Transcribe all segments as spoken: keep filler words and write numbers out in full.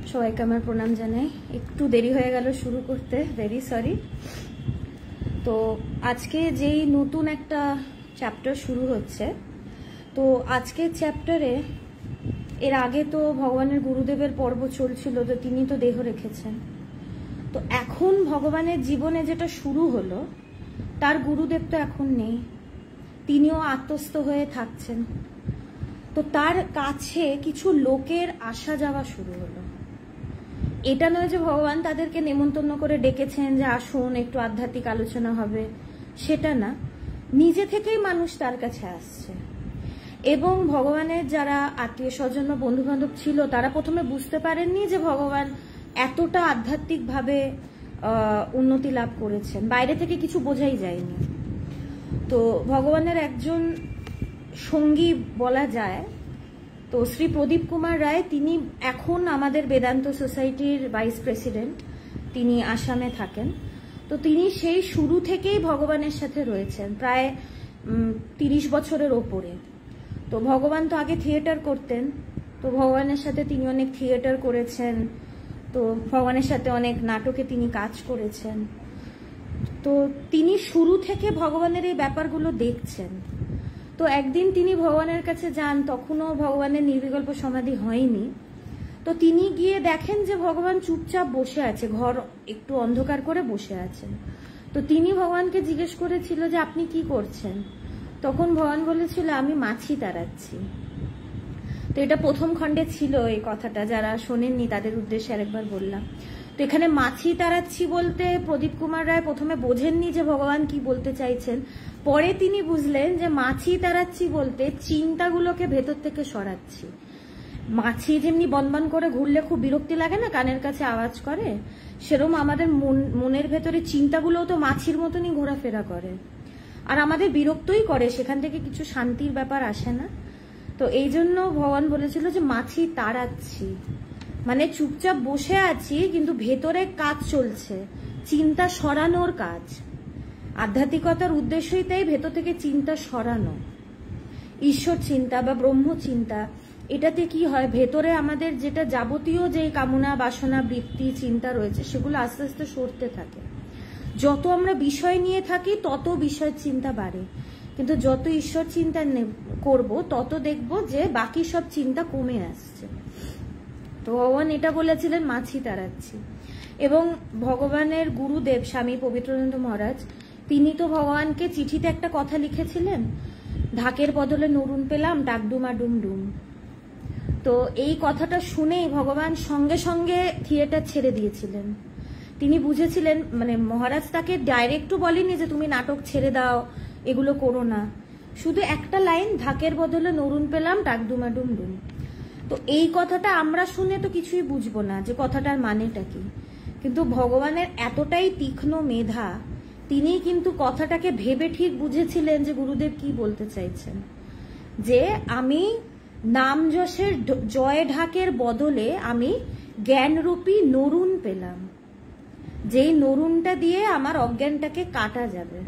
সবাইকে আমার প্রণাম জানাই। একটু দেরি হয়ে গেল শুরু করতে, ভেরি সরি। তো আজকে যেই নতুন একটা চ্যাপ্টার শুরু হচ্ছে, তো আজকের চ্যাপ্টারে এর আগে তো ভগবানের গুরুদেবের পর্ব চলছিল, তো তিনি তো দেহ রেখেছেন। তো এখন ভগবানের জীবনে যেটা শুরু হলো, তার গুরুদেব তো এখন নেই, তিনিও আত্মস্থ হয়ে থাকছেন। তো তার কাছে কিছু লোকের আসা যাওয়া শুরু হলো। এটা নয় যে ভগবান তাদেরকে নেমন্তন্ন করে ডেকেছেন যে আসুন একটু আধ্যাত্মিক আলোচনা হবে, সেটা না, নিজে থেকেই মানুষ তার কাছে আসছে। এবং ভগবানের যারা আত্মীয় স্বজন বা বন্ধু বান্ধব ছিল, তারা প্রথমে বুঝতে পারেননি যে ভগবান এতটা আধ্যাত্মিকভাবে উন্নতি লাভ করেছেন, বাইরে থেকে কিছু বোঝাই যায়নি। তো ভগবানের একজন সঙ্গী বলা যায়, তো শ্রী প্রদীপ কুমার রায়, তিনি এখন আমাদের বেদান্ত সোসাইটির ভাইস প্রেসিডেন্ট, তিনি আসামে থাকেন। তো তিনি সেই শুরু থেকেই ভগবানের সাথে রয়েছেন, প্রায় তিরিশ বছরের ওপরে। তো ভগবান তো আগে থিয়েটার করতেন, তো ভগবানের সাথে তিনি অনেক থিয়েটার করেছেন, তো ভগবানের সাথে অনেক নাটকে তিনি কাজ করেছেন। তো তিনি শুরু থেকে ভগবানের এই ব্যাপারগুলো দেখছেন। তো একদিন তিনি ভগবানের কাছে যান, তখনও ভগবানের নির্বিকল্প সমাধি হয়নি। তো তিনি গিয়ে দেখেন যে ভগবান চুপচাপ বসে আছে, ঘর একটু অন্ধকার করে বসে আছেন। তো তিনি ভগবানকে জিজ্ঞেস করেছিল যে আপনি কি করছেন? তখন ভগবান বলেছিল আমি মাছি তাড়াচ্ছি। তো এটা প্রথম খণ্ডে ছিল এই কথাটা, যারা শোনেননি তাদের উদ্দেশ্যে আরেকবার বললাম। তো এখানে মাছি তাড়াচ্ছি বলতে প্রদীপ কুমার রায় প্রথমে বোঝেননি যে ভগবান কি বলতে চাইছেন। পরে তিনি বুঝলেন যে মাছি তাড়াচ্ছি বলতে চিন্তাগুলোকে ভেতর থেকে সরাচ্ছি। মাছি যেমনি বনবন করে ঘুরলে খুব বিরক্তি লাগে না, কানের কাছে আওয়াজ করে, সেরকম আমাদের মনের ভেতরে চিন্তাগুলোও তো মাছির মতনই ঘোরাফেরা করে, আর আমাদের বিরক্তই করে, সেখান থেকে কিছু শান্তির ব্যাপার আসে না। তো এই জন্য ভগবান বলেছিল যে মাছি তাড়াচ্ছি, মানে চুপচাপ বসে আছি কিন্তু ভেতরে কাজ চলছে, চিন্তা সরানোর কাজ। আধ্যাত্মিকতার উদ্দেশ্যই তাই ভেতর থেকে চিন্তা সরানো। ঈশ্বর চিন্তা বা ব্রহ্ম চিন্তা, এটাতে কি হয়, ভেতরে আমাদের যেটা যাবতীয় যে কামনা বাসনা বৃত্তি চিন্তা রয়েছে, সেগুলো আস্তে আস্তে সরতে থাকে। যত আমরা বিষয় নিয়ে থাকি তত বিষয় চিন্তা বাড়ে, কিন্তু যত ঈশ্বর চিন্তা করব তত দেখব যে বাকি সব চিন্তা কমে আসছে। তো ভগবান এটা বলেছিলেন মাছি তাড়াচ্ছি। এবং ভগবানের গুরুদেব স্বামী পবিত্রানন্দ মহারাজ, তিনি তো ভগবানকে চিঠিতে একটা কথা লিখেছিলেন, ঢাকের বদলে নরুন পেলাম ডাকডুমা ডুম ডুম। তো এই কথাটা শুনেই ভগবান সঙ্গে সঙ্গে থিয়েটার ছেড়ে দিয়েছিলেন। তিনি বুঝেছিলেন, মানে মহারাজ তাকে ডাইরেক্টও বলেনি যে তুমি নাটক ছেড়ে দাও, এগুলো করো না, শুধু একটা লাইন, ঢাকের বদলে নরুন পেলাম ডাকডুমা ডুম ডুম। তো এই কথাটা আমরা শুনে তো কিছুই বুঝবো না যে কথাটার মানেটা কি, কিন্তু ভগবানের এতটাই তীক্ষ্ণ মেধা, তিনি কিন্তু কথাটাকে ভেবে ঠিক বুঝেছিলেন যে গুরুদেব কি বলতে চাইছেন, যে আমি নাম যশের জয় ঢাকের বদলে আমি জ্ঞানরূপী নরুন পেলাম, যেই নরুনটা দিয়ে আমার অজ্ঞানটাকে কাটা যাবে।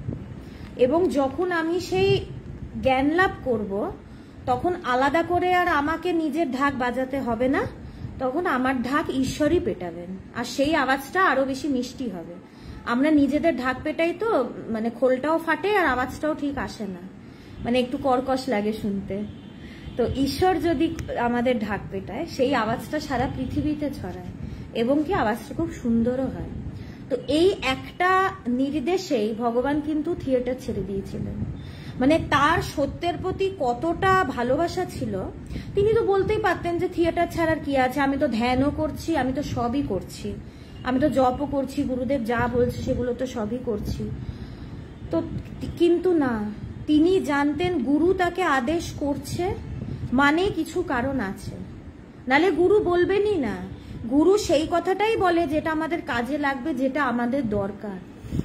এবং যখন আমি সেই জ্ঞান লাভ করব, তখন আলাদা করে আর আমাকে নিজের ঢাক বাজাতে হবে না, তখন আমার ঢাক ঈশ্বরই পেটাবেন, আর সেই আওয়াজটা আরো বেশি মিষ্টি হবে। আমরা নিজেদের ঢাক পেটাই তো, মানে খোলটাও ফাটে আর আওয়াজটাও ঠিক আসে না, মানে একটু কর্কশ লাগে শুনতে। তো ঈশ্বর যদি আমাদের ঢাক পেটায়, সেই আওয়াজটা সারা পৃথিবীতে ছড়ায়, এবং কি আওয়াজটা খুব সুন্দরও হয়। তো এই একটা নির্দেশেই ভগবান কিন্তু থিয়েটার ছেড়ে দিয়েছিলেন। মানে তার সত্যের প্রতি কতটা ভালোবাসা ছিল, তিনি তো বলতেই পারতেন যে থিয়েটার ছাড়ার কি আছে, আমি তো ধ্যানও করছি, আমি তো সবই করছি, আমি তো জপও করছি, গুরুদেব যা বলছে সেগুলো তো সবই করছি। তো কিন্তু না, তিনি জানতেন গুরু তাকে আদেশ করছে মানে কিছু কারণ আছে, নালে গুরু বলবেনই না। গুরু সেই কথাটাই বলে যেটা আমাদের কাজে লাগবে, যেটা আমাদের দরকার।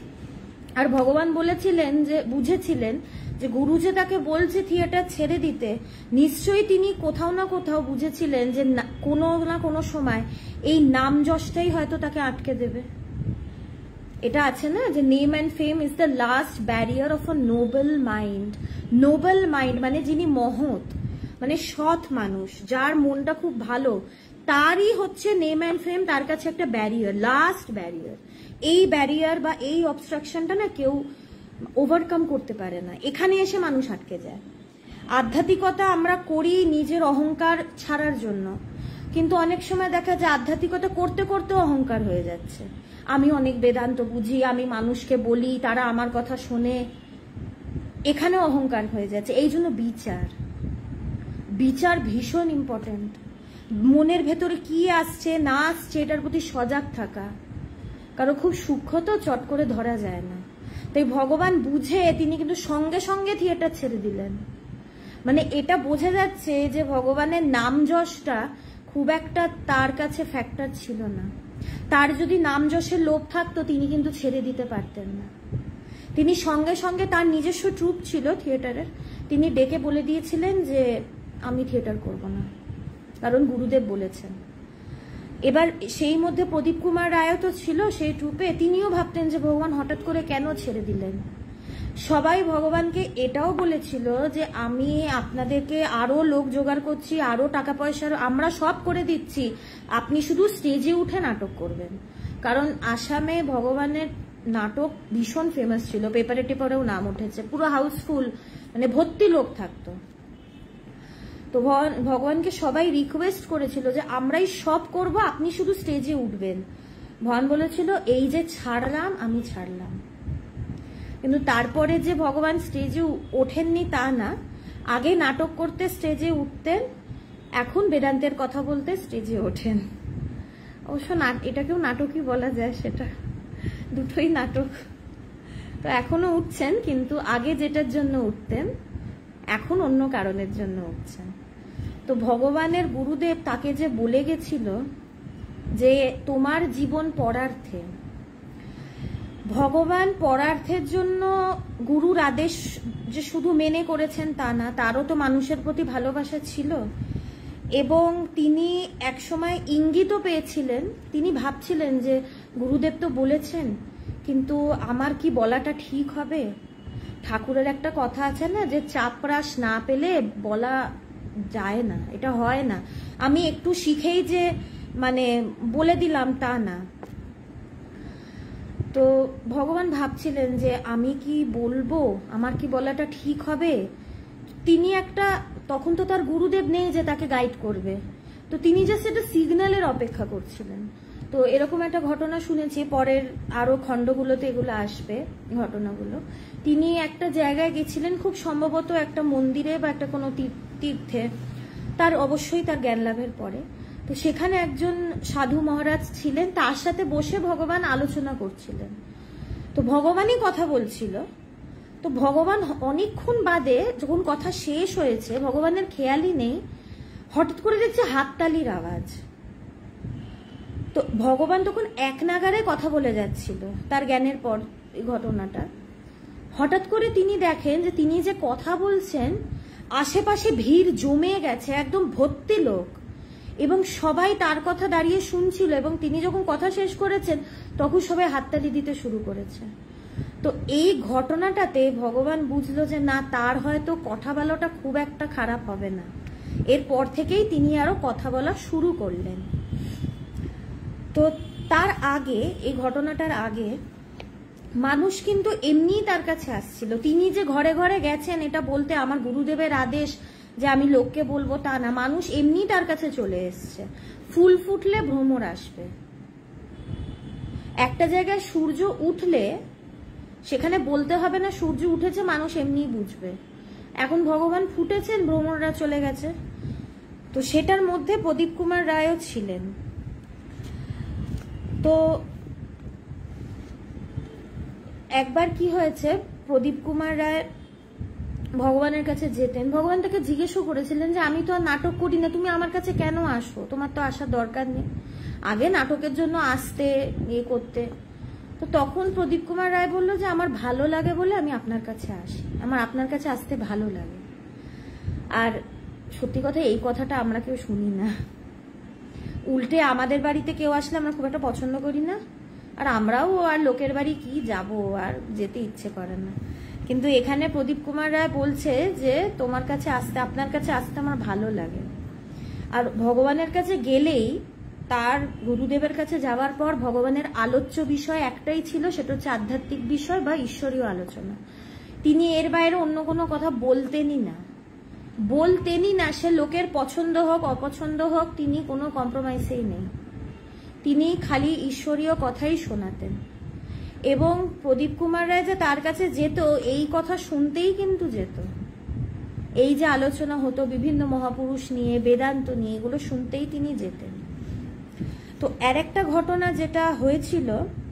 আর ভগবান বলেছিলেন যে, বুঝেছিলেন যে গুরু যে তাকে বলছে থিয়েটার ছেড়ে দিতে, নিশ্চয়ই তিনি কোথাও না কোথাও বুঝেছিলেন যে কোনো না কোনো সময় এই নাম যশটাই হয়তো তাকে আটকে দেবে। এটা আছে না যে name and fame is the last barrier of a noble mind. Noble mind মানে যিনি মহৎ, মানে সৎ মানুষ, যার মনটা খুব ভালো, তারই হচ্ছে নেম অ্যান্ড ফেম তার কাছে একটা ব্যারিয়ার, লাস্ট ব্যারিয়ার। এই ব্যারিয়ার বা এই অবস্ট্রাকশনটা না কেউ ওভারকাম করতে পারে না, এখানে এসে মানুষ আটকে যায়। আধ্যাত্মিকতা আমরা করি নিজের অহংকার ছাড়ার জন্য, কিন্তু অনেক সময় দেখা যায় আধ্যাত্মিকতা করতে করতে অহংকার হয়ে যাচ্ছে। আমি অনেক বেদান্ত বুঝি, আমি মানুষকে বলি, তারা আমার কথা শোনে, এখানে অহংকার হয়ে যাচ্ছে। এই জন্য বিচার বিচার ভীষণ ইম্পর্টেন্ট। মনের ভেতরে কি আসছে না আসছে এটার প্রতি সজাগ থাকা, কারণ খুব সূক্ষ্ম তো, চট করে ধরা যায় না। তাই ভগবান বুঝে তিনি কিন্তু সঙ্গে সঙ্গে থিয়েটার ছেড়ে দিলেন। মানে এটা বোঝা যাচ্ছে যে ভগবানের নাম যশটা খুব একটা তার কাছে ফ্যাক্টর ছিল না। তার যদি নাম যশের লোভ থাকতো তিনি কিন্তু ছেড়ে দিতে পারতেন না। তিনি সঙ্গে সঙ্গে তার নিজস্ব ট্রুপ ছিল থিয়েটারের, তিনি ডেকে বলে দিয়েছিলেন যে আমি থিয়েটার করব না, কারণ গুরুদেব বলেছেন। এবার সেই মধ্যে প্রদীপ কুমার রায়ও তো ছিল সেই ট্রুপে, তিনিও ভাবতেন যে ভগবান হঠাৎ করে কেন ছেড়ে দিলেন। সবাই ভগবানকে এটাও বলেছিল যে আমি আপনাদেরকে আরো লোক জোগাড় করছি, আরো টাকা পয়সা আমরা সব করে দিচ্ছি, আপনি শুধু স্টেজে উঠে নাটক করবেন। কারণ আসামে ভগবানের নাটক ভীষণ ফেমাস ছিল, পেপারে টেপারেও নাম উঠেছে, পুরো হাউসফুল, মানে ভর্তি লোক থাকতো। তো ভগবানকে সবাই রিকোয়েস্ট করেছিল যে আমরাই সব করব, আপনি শুধু স্টেজে উঠবেন। ভগবান বলেছিল এই যে ছাড়লাম আমি ছাড়লাম। কিন্তু তারপরে যে ভগবান স্টেজে ওঠেননি তা না, আগে নাটক করতে স্টেজে উঠতেন, এখন বেদান্তের কথা বলতে স্টেজে ওঠেন। অবশ্য এটাকেও নাটকই বলা যায়, সেটা দুটোই নাটক। তো এখনো উঠছেন, কিন্তু আগে যেটার জন্য উঠতেন এখন অন্য কারণের জন্য উঠছেন। তো ভগবানের গুরুদেব তাকে যে বলে গেছিল যে তোমার জীবন পরার্থে, ভগবান পরার্থের জন্য গুরুর আদেশ যে শুধু মেনে করেছেন তা না, তারও তো মানুষের প্রতি ভালোবাসা ছিল। এবং তিনি একসময় ইঙ্গিতও পেয়েছিলেন, তিনি ভাবছিলেন যে গুরুদেব তো বলেছেন, কিন্তু আমার কি বলাটা ঠিক হবে? ঠাকুরের একটা কথা আছে না যে চাপরাশ না পেলে বলা যায় না, এটা হয় না। আমি একটু শিখেই যে মানে বলে দিলাম তা না। তো ভগবান ভাবছিলেন যে আমি কি বলবো, আমার কি বলাটা ঠিক হবে? তিনি একটা, তখন তো তার গুরুদেব নেই যে তাকে গাইড করবে, তো তিনি জাস্ট একটা সিগন্যালের অপেক্ষা করছিলেন। তো এরকম একটা ঘটনা শুনেছি, পরের আরো খণ্ডগুলোতে এগুলো আসবে ঘটনাগুলো। তিনি একটা জায়গায় গেছিলেন, খুব সম্ভবত একটা মন্দিরে বা একটা কোনো তীর্থে, তার অবশ্যই তার জ্ঞান লাভের পরে। তো সেখানে একজন সাধু মহারাজ ছিলেন, তার সাথে বসে ভগবান আলোচনা করছিলেন। তো ভগবানই কথা বলছিল। তো ভগবান অনেকক্ষণ বাদে যখন কথা শেষ হয়েছে, ভগবানের খেয়ালই নেই, হঠাৎ করে দেখছে হাততালির আওয়াজ। তো ভগবান তখন এক নাগারে কথা বলে যাচ্ছিল তার জ্ঞানের পর এই ঘটনাটা। হঠাৎ করে তিনি দেখেন যে তিনি যে কথা বলছেন আশেপাশে ভিড় জমে গেছে, একদম ভর্তি লোক, এবং সবাই তার কথা দাঁড়িয়ে শুনছিল। এবং তিনি যখন কথা শেষ করেছেন তখন সবাই হাততালি দিতে শুরু করেছে। তো এই ঘটনাটাতে ভগবান বুঝলো যে না, তার হয়তো কথা বলাটা খুব একটা খারাপ হবে না। এরপর থেকেই তিনি আরো কথা বলা শুরু করলেন। তো তার আগে, এই ঘটনাটার আগে মানুষ কিন্তু এমনিই তার কাছে আসছিল। তিনি যে ঘরে ঘরে গেছেন এটা বলতে আমার গুরুদেবের আদেশ যে আমি লোককে বলবো তা না, মানুষ এমনি তার কাছে চলে এসছে। ফুল ফুটলে ভ্রমর আসবে। একটা জায়গায় সূর্য উঠলে সেখানে বলতে হবে না সূর্য উঠেছে, মানুষ এমনিই বুঝবে। এখন ভগবান ফুটেছেন, ভ্রমররা চলে গেছে। তো সেটার মধ্যে প্রদীপ কুমার রায়ও ছিলেন। তো একবার কি হয়েছে, প্রদীপ কুমার রায় ভগবানের কাছে যেতেন, ভগবান তাকে জিজ্ঞেসও করেছিলেন যে আমি তো আর নাটক করি না, তুমি আমার কাছে কেন আসো? তোমার তো আসার দরকার নেই, আগে নাটকের জন্য আসতে ইয়ে করতে। তো তখন প্রদীপ কুমার রায় বলল যে আমার ভালো লাগে বলে আমি আপনার কাছে আসি, আমার আপনার কাছে আসতে ভালো লাগে। আর সত্যি কথা, এই কথাটা আমরা কেউ শুনি না। উল্টে আমাদের বাড়িতে কেউ আসলে আমরা খুব একটা পছন্দ করি না, আর আমরাও আর লোকের বাড়ি কি যাব, আর যেতে ইচ্ছে করে না। কিন্তু এখানে প্রদীপ কুমার রায় বলছে যে তোমার কাছে আসতে, আপনার কাছে আসতে আমার ভালো লাগে। আর ভগবানের কাছে গেলেই, তার গুরুদেবের কাছে যাওয়ার পর ভগবানের আলোচ্য বিষয় একটাই ছিল, সেটা হচ্ছে আধ্যাত্মিক বিষয় বা ঈশ্বরীয় আলোচনা। তিনি এর বাইরে অন্য কোনো কথা বলতেনই না, বলতেনই না। সে লোকের পছন্দ হোক অপছন্দ হোক, তিনি কোনো কম্প্রোমাইজেই নেই। তিনি খালি ঈশ্বরীয় কথাই শোনাতেন। এবং প্রদীপ কুমার রায় যে তার কাছে যেত, এই কথা শুনতেই কিন্তু যেত। এই যে আলোচনা হতো বিভিন্ন মহাপুরুষ নিয়ে, বেদান্ত নিয়ে, এগুলো শুনতেই তিনি যেতেন। তো আর একটা ঘটনা যেটা হয়েছিল,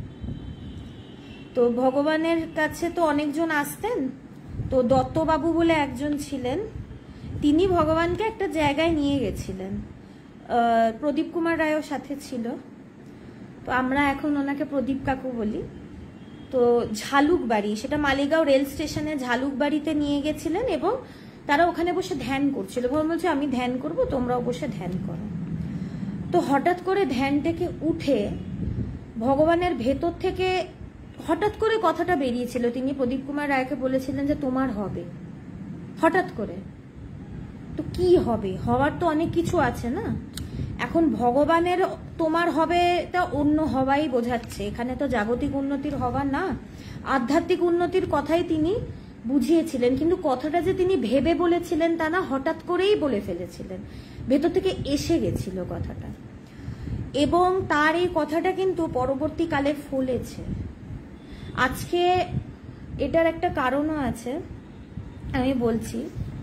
তো ভগবানের কাছে তো অনেকজন আসতেন, তো দত্তবাবু বলে একজন ছিলেন, তিনি ভগবানকে একটা জায়গায় নিয়ে গেছিলেন। প্রদীপ কুমার রায়ও সাথে ছিল, তো আমরা এখন ওনাকে প্রদীপ কাকু বলি। তো ঝালুক বাড়ি, সেটা মালিগাঁও রেল স্টেশনে ঝালুক বাড়িতে নিয়ে গেছিলেন এবং তারা ওখানে বসে ধ্যান করছিল। ভগবান বলছে আমি ধ্যান করব, তোমরাও বসে ধ্যান করো। তো হঠাৎ করে ধ্যান থেকে উঠে ভগবানের ভেতর থেকে হঠাৎ করে কথাটা বেরিয়েছিল। তিনি প্রদীপ কুমার রায়কে বলেছিলেন যে তোমার হবে, হঠাৎ করে। তো কি হবে, হওয়ার তো অনেক কিছু আছে না। এখন ভগবানের তোমার হবে তা অন্য হওয়াই বোঝাচ্ছে, এখানে তো জাগতিক উন্নতির হওয়া না, আধ্যাত্মিক উন্নতির কথাই তিনি বুঝিয়েছিলেন। কিন্তু কথাটা যে তিনি ভেবে বলেছিলেন তা না, হঠাৎ করেই বলে ফেলেছিলেন, ভেতর থেকে এসে গেছিল কথাটা। এবং তার এই কথাটা কিন্তু পরবর্তীকালে ফলেছে। আজকে এটার একটা কারণও আছে, আমি বলছি।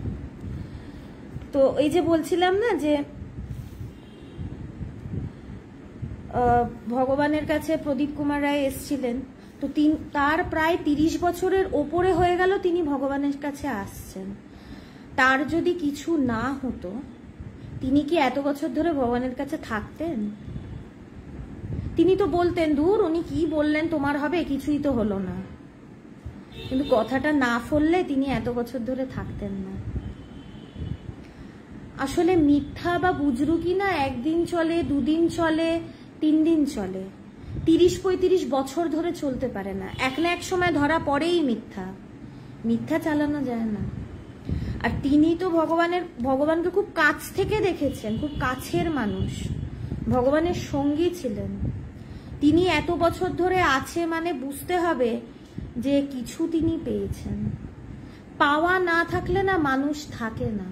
তো এই যে বলছিলাম না যে ভগবানের কাছে প্রদীপ কুমার রায় এসছিলেন, তো তার প্রায় তিরিশ বছরের ওপরে হয়ে গেল তিনি ভগবানের কাছে আসছেন। তার যদি কিছু না হতো, তিনি কি এত বছর ধরে ভগবানের কাছে থাকতেন? তিনি তো বলতেন দূর, উনি কি বললেন তোমার হবে, কিছুই তো হলো না। কিন্তু কথাটা না ফললে তিনি এত বছর ধরে থাকতেন না। আসলে মিথ্যা বা বুজরুকি না একদিন চলে, দুদিন চলে, তিন দিন চলে, তিরিশ পঁয়ত্রিশ বছর ধরে চলতে পারে না। এক না এক সময় ধরা পড়েই মিথ্যা, মিথ্যা চালানো যায় না। আর তিনি তো ভগবানের ভগবানকে খুব কাছ থেকে দেখেছেন, খুব কাছের মানুষ, ভগবানের সঙ্গী ছিলেন। তিনি এত বছর ধরে আছে মানে বুঝতে হবে যে কিছু তিনি পেয়েছেন। পাওয়া না থাকলে না মানুষ থাকে না।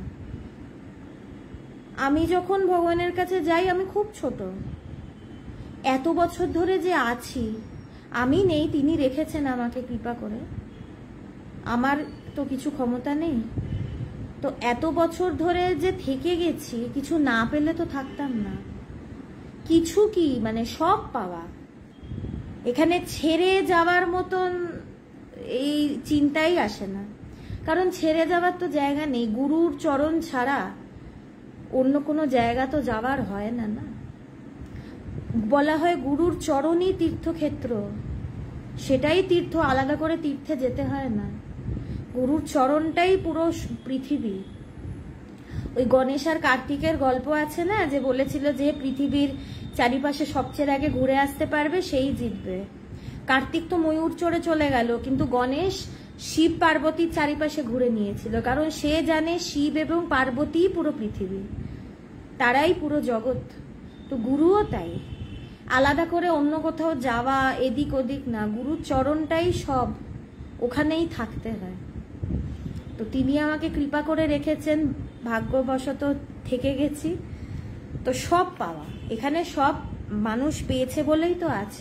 আমি যখন ভগবানের কাছে যাই, আমি খুব ছোট, এত বছর ধরে যে আছি, আমি নেই, তিনি রেখেছেন আমাকে কৃপা করে, আমার তো কিছু ক্ষমতা নেই। তো এত বছর ধরে যে থেকে গেছি, কিছু না পেলে তো থাকতাম না। কিছু কি মানে সব পাওয়া, এখানে ছেড়ে যাওয়ার মতন এই চিন্তাই আসে না, কারণ ছেড়ে যাওয়ার তো জায়গা নেই। গুরুর চরণ ছাড়া অন্য কোনো জায়গা তো যাওয়ার হয় না না। বলা হয় গুরুর চরণই তীর্থক্ষেত্র, সেটাই তীর্থ, আলাদা করে তীর্থে যেতে হয় না। গুরুর চরণটাই পুরো পৃথিবী। ওই গণেশ আর কার্তিকের গল্প আছে না, যে বলেছিল যে পৃথিবীর চারিপাশে সবচেয়ে আগে ঘুরে আসতে পারবে সেই জিতবে। কার্তিক তো ময়ূর চড়ে চলে গেল, কিন্তু গণেশ শিব পার্বতীর চারিপাশে ঘুরে নিয়েছিল, কারণ সে জানে শিব এবং পার্বতী পুরো পৃথিবী, তারাই পুরো জগৎ। তো গুরুও তাই, আলাদা করে অন্য কোথাও যাওয়া এদিক ওদিক না, গুরুর চরণটাই সব, ওখানেই থাকতে হয়। তো তিনি আমাকে কৃপা করে রেখেছেন, ভাগ্যবশত থেকে গেছি। তো সব পাওয়া এখানে সব মানুষ পেয়েছে বলেই তো আছে।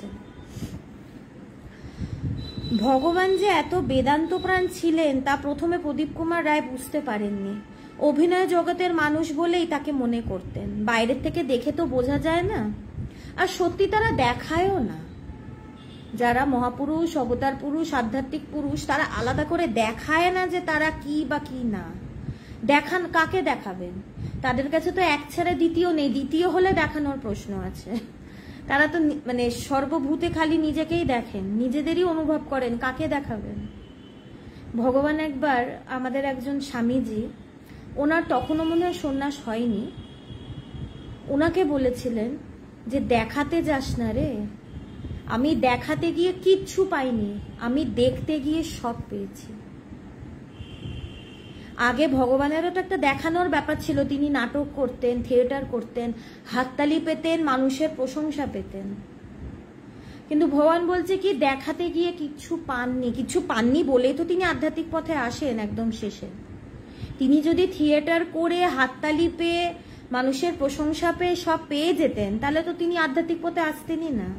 ভগবান যে এত বেদান্ত প্রাণ ছিলেন তা প্রথমে প্রদীপ কুমার রায় বুঝতে পারেননি। অভিনয় জগতের মানুষ বলেই তাকে মনে করতেন, বাইরের থেকে দেখে তো বোঝা যায় না। আর সত্যি তারা দেখায়ও না, যারা মহাপুরুষ, অবতার পুরুষ, আধ্যাত্মিক পুরুষ, তারা আলাদা করে দেখায় না যে তারা কি বা কি না। দেখান কাকে দেখাবেন? তাদের কাছে তো এক ছেড়ে দ্বিতীয় নেই, দ্বিতীয় হলে দেখানোর প্রশ্ন আছে। তারা তো মানে সর্বভূতে খালি নিজেকেই দেখেন, নিজেদেরই অনুভব করেন, কাকে দেখাবেন? ভগবান একবার আমাদের একজন স্বামীজি, ওনার তখনও মনে হয় সন্ন্যাস হয়নি, ওনাকে বলেছিলেন যে দেখাতে যাস না রে, আমি দেখাতে গিয়ে কিচ্ছু পাইনি, আমি দেখতে গিয়ে সব পেয়েছি। আগে ভগবানেরও তো একটা দেখানোর ব্যাপার ছিল, তিনি নাটক করতেন, থিয়েটার করতেন, হাততালি পেতেন, মানুষের প্রশংসা পেতেন। কিন্তু ভগবান বলছে কি দেখাতে গিয়ে কিচ্ছু পাননি, কিছু পাননি বলেই তো তিনি আধ্যাত্মিক পথে আসেন একদম শেষে। তিনি যদি থিয়েটার করে হাততালি পেয়ে মানুষের প্রশংসা পেয়ে সব পেয়ে যেতেন তাহলে তো তিনি আধ্যাত্মিক পথে আসতেনই না।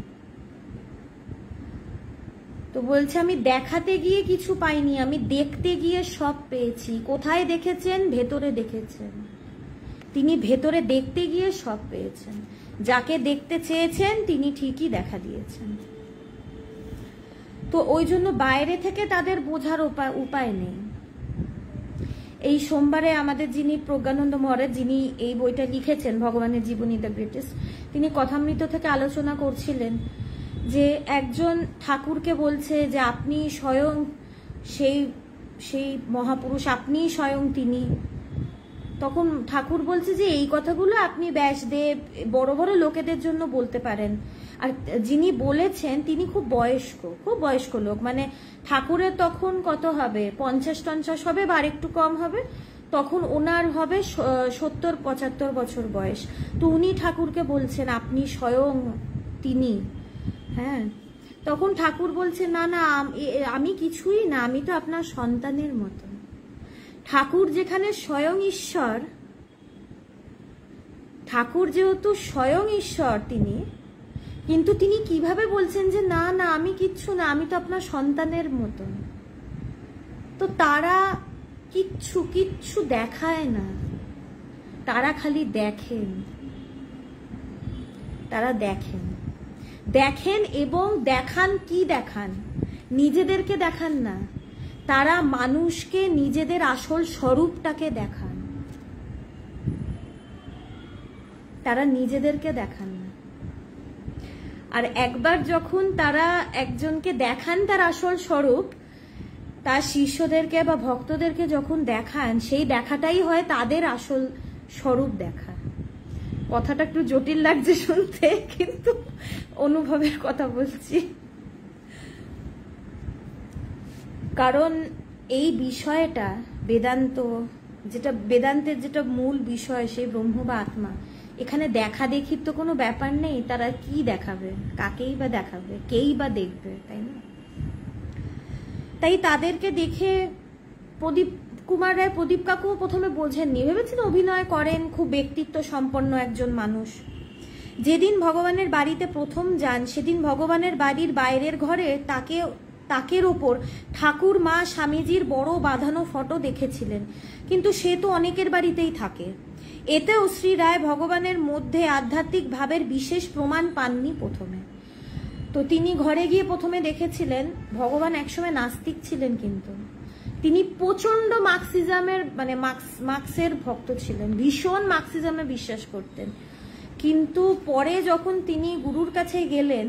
তো বলছে আমি দেখাতে গিয়ে কিছু পাইনি, আমি দেখতে গিয়ে সব পেয়েছি। কোথায় দেখেছেন? ভেতরে দেখেছেন। তিনি ভেতরে দেখতে গিয়ে সব পেয়েছেন। যাকে দেখতে চেয়েছেন তিনি ঠিকই দেখা দিয়েছেন। তো ওই জন্য বাইরে থেকে তাদের বোঝার উপায় উপায় নেই। এই সোমবারে আমাদের যিনি প্রজ্ঞানন্দ মহারাজ, যিনি এই বইটা লিখেছেন ভগবানের জীবনী দ্য গ্রেটেস্ট, তিনি কথামৃত থেকে আলোচনা করছিলেন যে একজন ঠাকুরকে বলছে যে আপনি স্বয়ং সেই সেই মহাপুরুষ, আপনি স্বয়ং তিনি। তখন ঠাকুর বলছে যে এই কথাগুলো আপনি ব্যাসদেব বড় বড় লোকেদের জন্য বলতে পারেন, আর যিনি বলেছেন তিনি খুব বয়স্ক, খুব বয়স্ক লোক, মানে ঠাকুরের তখন কত হবে, পঞ্চাশ টঞ্চাশ হবে বা আরেকটু কম হবে, তখন ওনার হবে সত্তর পঁচাত্তর বছর বয়স। তো উনি ঠাকুরকে বলছেন আপনি স্বয়ং তিনি। হ্যাঁ, তখন ঠাকুর বলছে না না আমি কিছুই না, আমি তো আপনার সন্তানের মতো। ঠাকুর যেখানে স্বয়ং ঈশ্বর, ঠাকুর যেহেতু স্বয়ং ঈশ্বর তিনি, কিন্তু তিনি কিভাবে বলছেন যে না না আমি কিচ্ছু না, আমি তো আপনার সন্তানের মতন। তো তারা কিচ্ছু কিচ্ছু দেখায় না, তারা খালি দেখেন, তারা দেখেন দেখেন এবং দেখান। কি দেখান? নিজেদেরকে দেখান না, তারা মানুষকে নিজেদের আসল স্বরূপটাকে দেখান, তারা নিজেদেরকে দেখান না। আর একবার যখন তারা একজনকে দেখান তার আসল স্বরূপ, তার শিষ্যদেরকে বা ভক্তদেরকে যখন দেখান, সেই দেখাটাই হয় তাদের আসল স্বরূপ দেখা। কথাটা একটু জটিল লাগছে শুনতে, কিন্তু অনুভবের কথা বলছি। কারণ এই বিষয়টা বেদান্ত, যেটা বেদান্তের যেটা মূল বিষয়, সেই ব্রহ্ম বা আত্মা, এখানে দেখা দেখির তো কোনো ব্যাপার নেই। তারা কি দেখাবে, কাকেই বা দেখাবে, কেই বা দেখবে, তাই না? তাই তাদেরকে দেখে প্রদীপ কুমার রায়, প্রদীপ কাকু প্রথমে বোঝেননি, ভেবেছেন অভিনয় করেন, খুব ব্যক্তিত্ব সম্পন্ন একজন মানুষ। যেদিন ভগবানের বাড়িতে প্রথম যান, সেদিন ভগবানের বাড়ির বাইরের ঘরে তাকে তাকের ওপর ঠাকুর মা স্বামীজির বড় বাঁধানো ফটো দেখেছিলেন, কিন্তু সে তো অনেকের বাড়িতেই থাকে। এতেও শ্রী রায় ভগবানের মধ্যে আধ্যাত্মিক ভাবের বিশেষ প্রমাণ পাননি প্রথমে। তো তিনি ঘরে গিয়ে প্রথমে দেখেছিলেন ভগবান একসময় নাস্তিক ছিলেন, কিন্তু তিনি প্রচন্ড মার্কসিজমের মানে মার্কস মার্কসের ভক্ত ছিলেন, ভীষণ মার্কসিজমে বিশ্বাস করতেন। কিন্তু পরে যখন তিনি গুরুর কাছে গেলেন,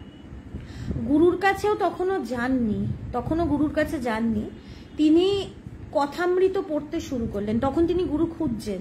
গুরুর কাছেও তখনও যাননি, তখনও গুরুর কাছে যাননি, তিনি কথামৃত পড়তে শুরু করলেন। তখন তিনি গুরু খুঁজছেন।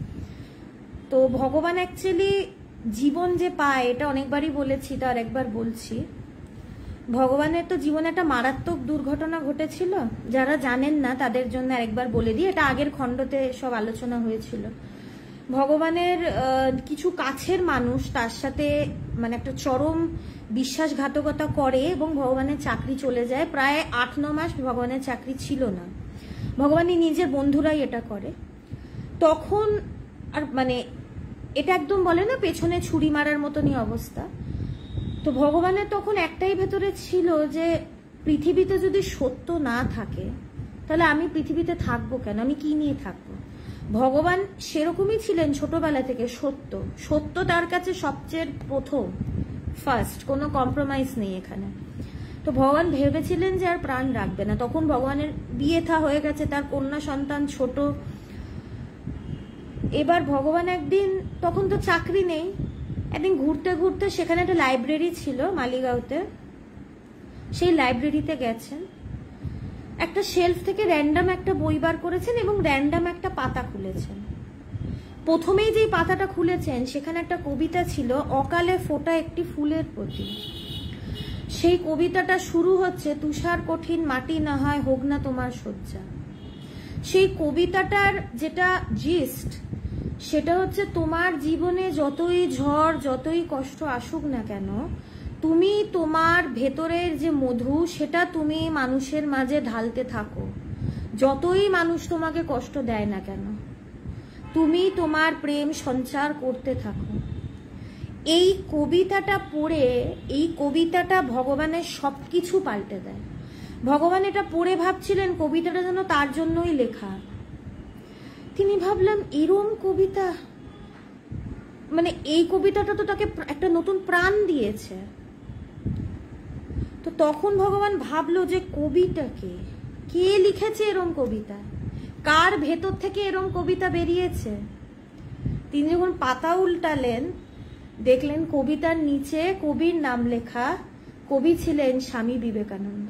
তো ভগবান অ্যাকচুয়ালি জীবন যে পায়, এটা অনেকবারই বলেছি, তার একবার বলছি, ভগবানের তো জীবনে একটা মারাত্মক দুর্ঘটনা ঘটেছিল। যারা জানেন না তাদের জন্য আরেকবার বলে দিই, এটা আগের খণ্ডতে সব আলোচনা হয়েছিল। ভগবানের কিছু কাছের মানুষ তার সাথে মানে একটা চরম বিশ্বাসঘাতকতা করে এবং ভগবানের চাকরি চলে যায়। প্রায় আট ন মাস ভগবানের চাকরি ছিল না। ভগবানের নিজের বন্ধুরাই এটা করে। তখন আর মানে এটা একদম বলে না পেছনে ছুরি মারার মতনই অবস্থা। তো ভগবানের তখন একটাই ভেতরে ছিল যে পৃথিবীতে যদি সত্য না থাকে তাহলে আমি পৃথিবীতে থাকবো কেন, আমি কি নিয়ে থাকবো। ভগবান সেরকমই ছিলেন ছোটবেলা থেকে, সত্য সত্য তার কাছে সবচেয়ে প্রথম, ফার্স্ট, কোনো কম্প্রোমাইজ নেই এখানে। তো ভগবান ভেবেছিলেন যে আর প্রাণ রাখবে না। তখন ভগবানের বিয়ে থা হয়ে গেছে, তার কন্যা সন্তান ছোট। এবার ভগবান একদিন, তখন তো চাকরি নেই, একদিন ঘুরতে ঘুরতে সেখানে একটা লাইব্রেরি ছিল মালিগাঁওতে, সেই লাইব্রেরিতে গেছেন। একটা শেলফ থেকে র্যান্ডাম একটা বই বার করেছেন এবং র্যান্ডাম একটা পাতা খুলেছেন। প্রথমেই যেই পাতাটা খুলেছেন সেখানে একটা কবিতা ছিল, অকালে ফোটা একটি ফুলের প্রতি। সেই কবিতাটা শুরু হচ্ছে, তুষার কঠিন মাটি না হয় হোক না তোমার শয্যা। সেই কবিতাটার যেটা জিস্ট সেটা হচ্ছে তোমার জীবনে যতই ঝড় যতই কষ্ট আসুক না কেন, তুমি তোমার ভেতরের যে মধু সেটা তুমি মানুষের মাঝে ঢালতে থাকো। যতই মানুষ তোমাকে কষ্ট দেয় না কেন, তুমি তোমার প্রেম সঞ্চার করতে থাকো। এই কবিতাটা পড়ে, এই কবিতাটা ভগবানের সব কিছু পাল্টে দেয়। ভগবান এটা পড়ে ভাবছিলেন কবিতাটা যেন তার জন্যই লেখা। তিনি ভাবলাম এরম কবিতা, মানে এই কবিতাটা তো তাকে একটা নতুন প্রাণ দিয়েছে। তো তখন ভগবান ভাবলো যে কবিটাকে কে লিখেছে এরম কবিতা, কার ভেতর থেকে এরম কবিতা বেরিয়েছে। তিনি যখন পাতা উল্টালেন দেখলেন কবিতার নিচে কবির নাম লেখা, কবি ছিলেন স্বামী বিবেকানন্দ।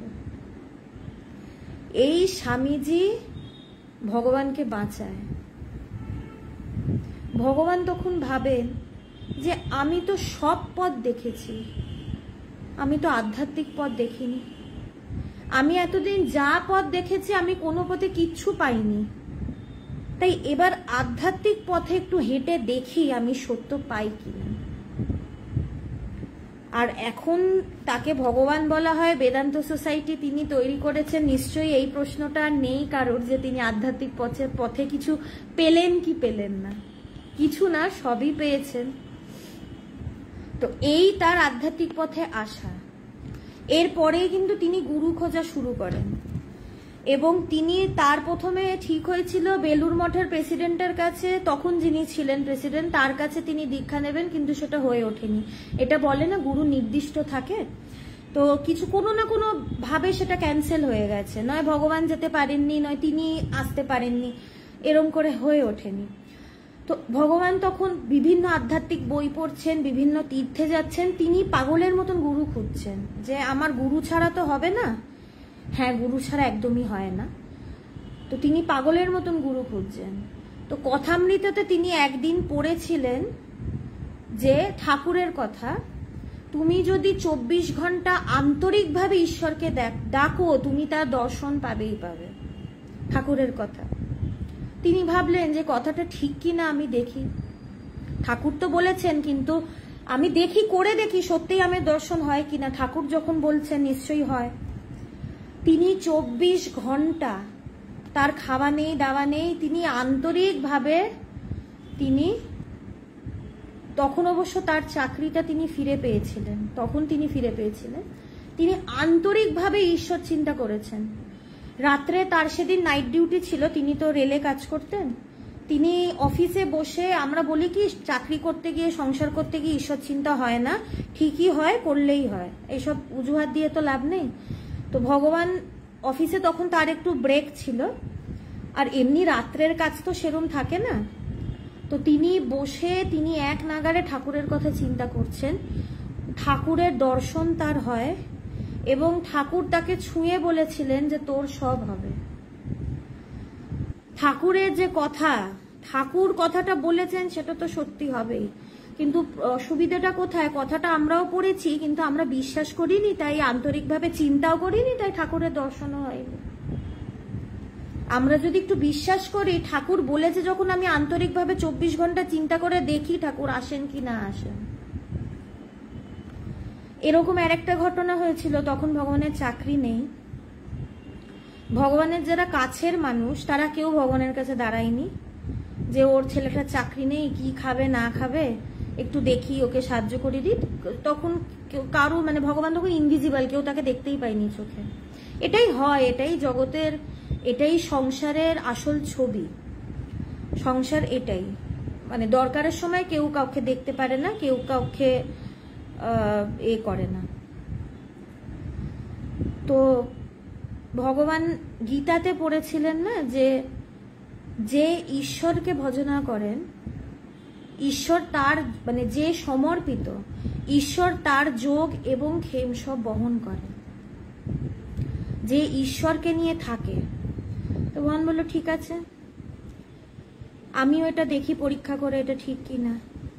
এই স্বামীজি ভগবানকে বাঁচায়। ভগবান তখন ভাবেন যে আমি তো সব পথ দেখেছি, আমি তো আধ্যাত্মিক পথ দেখিনি। আমি এতদিন যা পথ দেখেছি আমি কোনো পথে কিচ্ছু পাইনি, তাই এবার আধ্যাত্মিক পথে একটু হেঁটে দেখি আমি সত্য পাই কিনা। আর এখন তাকে ভগবান বলা হয়, বেদান্ত সোসাইটি তিনি তৈরি করেছেন। নিশ্চয়ই এই প্রশ্নটা নেই কারোর যে তিনি আধ্যাত্মিক পথে পথে কিছু পেলেন কি পেলেন না। কিছু না, সবই পেয়েছেন। তো এই তার আধ্যাত্মিক পথে আসা। এরপরে কিন্তু তিনি গুরু খোঁজা শুরু করেন এবং তিনি তার প্রথমে ঠিক হয়েছিল বেলুর মঠের প্রেসিডেন্টের কাছে, তখন যিনি ছিলেন প্রেসিডেন্ট তার কাছে তিনি দীক্ষা নেবেন, কিন্তু সেটা হয়ে ওঠেনি। এটা বলে না গুরু নির্দিষ্ট থাকে, তো কিছু কোনো না কোনো ভাবে সেটা ক্যান্সেল হয়ে গেছে। নয় ভগবান যেতে পারেননি, নয় তিনি আসতে পারেননি, এরম করে হয়ে ওঠেনি। তো ভগবান তখন বিভিন্ন আধ্যাত্মিক বই পড়ছেন, বিভিন্ন তীর্থে যাচ্ছেন। তিনি পাগলের মতন গুরু খুঁজছেন যে আমার গুরু ছাড়া তো হবে না। হ্যাঁ, গুরু ছাড়া একদমই হয় না। তো তিনি পাগলের মতন গুরু খুঁজছেন। তো কথামৃততে তিনি একদিন পড়েছিলেন যে ঠাকুরের কথা, তুমি যদি চব্বিশ ঘন্টা আন্তরিকভাবে ঈশ্বরকে ডাকো তুমি তার দর্শন পাবেই পাবে। ঠাকুরের কথা। তিনি ভাবলেন যে কথাটা ঠিক কিনা আমি দেখি। ঠাকুর তো বলেছেন, কিন্তু আমি দেখি, করে দেখি সত্যিই আমার দর্শন হয় কিনা। ঠাকুর যখন বলছেন নিশ্চয়ই হয়। তিনি চব্বিশ ঘন্টা তার খাওয়া নেই দাওয়া নেই, তিনি আন্তরিকভাবে তিনি, তখন অবশ্য তার চাকরিটা তিনি ফিরে পেয়েছিলেন, তখন তিনি ফিরে পেয়েছিলেন। তিনি আন্তরিকভাবে ঈশ্বর চিন্তা করেছেন। রাত্রে তার সেদিন নাইট ডিউটি ছিল, তিনি তো রেলে কাজ করতেন। তিনি অফিসে বসে, আমরা বলি কি চাকরি করতে গিয়ে সংসার করতে গিয়ে ঈশ্বর চিন্তা হয় না, ঠিকই হয়, করলেই হয়, এইসব অজুহাত দিয়ে তো লাভ নেই। তো ভগবান অফিসে তখন তার একটু ব্রেক ছিল, আর এমনি রাত্রের কাজ তো সেরম থাকে না। তো তিনি বসে তিনি এক নাগারে ঠাকুরের কথা চিন্তা করছেন। ঠাকুরের দর্শন তার হয় এবং ঠাকুর তাকে ছুঁয়ে বলেছিলেন যে তোর সব হবে। ঠাকুরের যে কথা, ঠাকুর কথাটা বলেছেন সেটা তো সত্যি হবেই, কিন্তু অসুবিধাটা কোথায়, কথাটা আমরাও পড়েছি কিন্তু আমরা বিশ্বাস করিনি, তাই আন্তরিকভাবে চিন্তাও করিনি, তাই ঠাকুরের দর্শনও হয়নি। আমরা যদি একটু বিশ্বাস করি, ঠাকুর বলেছে যখন, আমি আন্তরিকভাবে চব্বিশ ঘন্টা চিন্তা করে দেখি ঠাকুর আসেন কি না আসেন। এরকম আর একটা ঘটনা হয়েছিল, তখন ভগবানের চাকরি নেই। ভগবানের যারা কাছের মানুষ তারা কেউ ভগবানের কাছে দাঁড়ায়নি যে ওর ছেলেটার চাকরি নেই, কি খাবে না খাবে, একটু দেখি ওকে সাহায্য করে দিই। তখন কারো, মানে ভগবান তখন ইনভিজিবল, কেউ তাকে দেখতেই পায়নি চোখে। এটাই হয়, এটাই জগতের, এটাই সংসারের আসল ছবি। সংসার এটাই, মানে দরকারের সময় কেউ কাউকে দেখতে পারে না, কেউ কাউকে এ করে না। তো ভগবান গীতাতে পড়েছিলেন না যে যে ঈশ্বরকে ভজনা করেন, ঈশ্বর তার, মানে যে সমর্পিত, ঈশ্বর তার যোগ এবং ক্ষেম সব বহন করে, যে ঈশ্বরকে নিয়ে থাকে। তো ভগবান বলল ঠিক আছে, আমিও এটা দেখি পরীক্ষা করে এটা ঠিক কিনা।